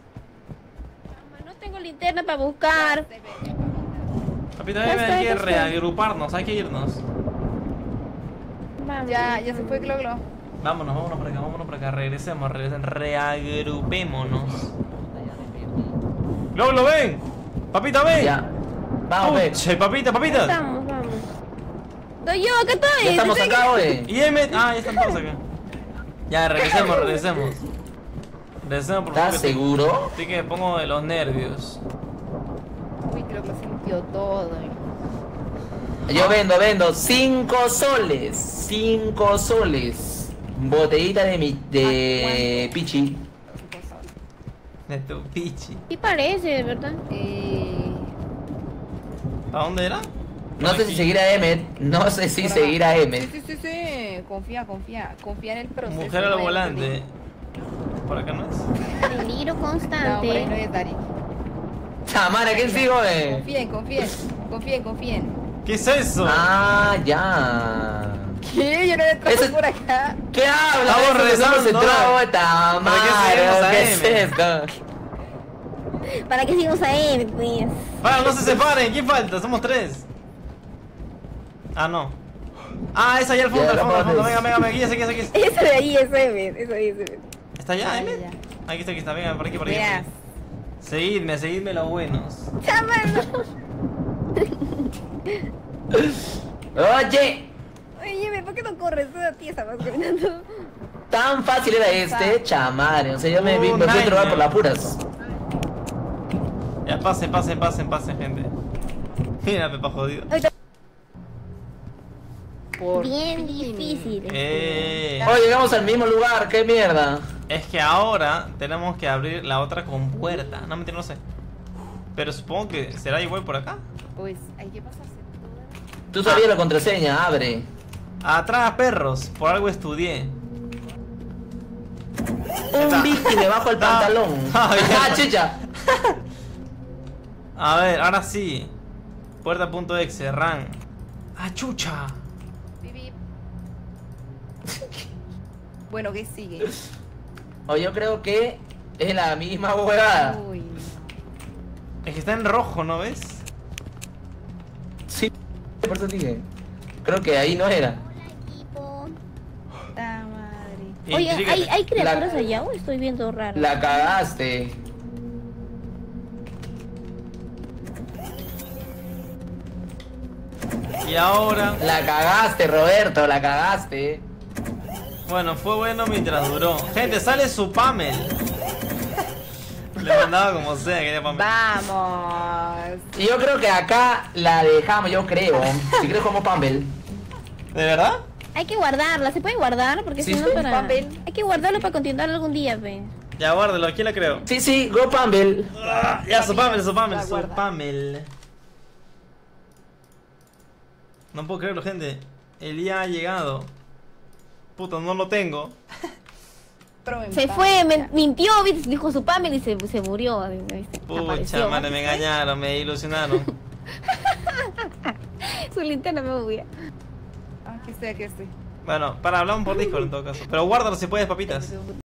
No tengo linterna para buscar.
Papita,
Ya
ven,
está,
hay
ya
que
está.
reagruparnos, hay que irnos.
Vamos.
Ya, ya se fue Gloglo.
Vámonos, vámonos por acá, vámonos por acá. Regresemos, regresemos, reagrupémonos. Gloglo, ven. Papita, ven.
Ya. Vamos, pe.
Puche, papita, papitas.
Estamos, vamos. Soy yo, acá estoy.
Ya estamos
estoy
acá, oye.
Y M. Ah, ya están todos acá. Ya, regresemos, regresemos. Regresemos por favor.
¿Estás seguro?
Así que me pongo de los nervios.
Uy, Gloglo sintió todo.
Yo vendo, vendo. Cinco soles. Cinco soles. Botellita de mi. de pichi.
De tu pichi.
Sí parece, de verdad.
Eh,
¿A dónde era?
No sé si seguir a Emmet. No sé si
por
seguir
acá.
a
Sí,
Emmet.
sí, sí, sí. Confía, confía. Confía en el proceso.
Mujer al
no en
volante.
mí.
¿Por acá no es?
Peligro
No, por ahí no
constante.
es Dari.
Chamara, ¿quién sigo, eh?
Confíen, confíen. Confíen, confíen.
¿Qué es eso?
Ah, ya.
¿Qué? Yo no he entrado
Ese-
por acá.
¿Qué hablas?
Estamos
Eso
rezando,
no se
¿no?
traba, Tamara,
¿Para qué seguimos a
¿qué es
M?
esto?
¿Para qué sigamos a él, pues?
Para, no se separen. ¿Quién falta? Somos tres. Ah, no. Ah, es allá al fondo,
Ya,
al fondo, al fondo.
vamos.
Venga, venga, venga, aquí es, aquí es, aquí es.
Ese de ahí es Emmet, ese de ahí es Emmet.
¿Está allá,
Ah,
Emmet?
ya.
Aquí está, aquí está. Venga, por aquí, por aquí. por
Verás.
aquí. Seguidme, seguidme los buenos.
¡Chámalo!
Oye,
Oye, Emmet, ¿por qué no corres? Tú a ti estabas caminando.
tan fácil era este, chamadre. O sea, yo me, vi, me fui a trobar por las puras.
Ya, pasen, pasen, pasen, pasen, gente. Mira, Pepa jodido.
Por
Bien
fin.
difícil.
Eh,
Oye, llegamos al mismo lugar, qué mierda.
es que ahora tenemos que abrir la otra compuerta. No, mentira, no sé. Pero supongo que será igual por acá.
Pues hay que pasarse toda.
Tú sabías la contraseña, abre.
Atrás, perros. Por algo estudié.
Un víctima debajo del
Ah.
pantalón.
Ah, bien.
Ah, chicha.
A ver, ahora sí. Puerta.exe, ran. ¡Ah, chucha!
Bip, bip. Bueno, ¿qué sigue?
O yo creo que es la misma huevada.
Uy,
Es que está en rojo, ¿no ves?
Sí, por eso dije. Creo que ahí no era.
puta madre.
Oye,
Intrínguete.
¿hay, ¿hay criaturas
La-
allá o estoy viendo raro?
La cagaste.
Y ahora...
La cagaste, Roberto, la cagaste.
Bueno, fue bueno mientras duró. Gente, sale su Pamel. Le mandaba como sea, quería Pamel.
Vamos.
Y yo creo que acá la dejamos, yo creo. Si crees como Pambel.
¿De verdad?
Hay que guardarla, ¿se puede guardar? Porque
Sí,
si no
sí,
para...
papel.
Hay que guardarlo para continuar algún día, ve.
Ya, guárdelo, aquí la creo.
Sí, sí, go Pambel.
Ah, ya, su Pamel, su Pamel,
La
su
guarda.
Pamel. No puedo creerlo, gente. El día ha llegado. Puta, no lo tengo.
Pero en
Se
paz.
fue, men- mintió, ¿viste? Dijo su Pamela y se, se murió. ¿viste?
Pucha,
Apareció.
madre, me engañaron, me ilusionaron.
Su linterna me movía.
Ah, aquí estoy, aquí estoy.
Bueno, para, hablamos por Discord en todo caso. Pero guárdalo si puedes, papitas.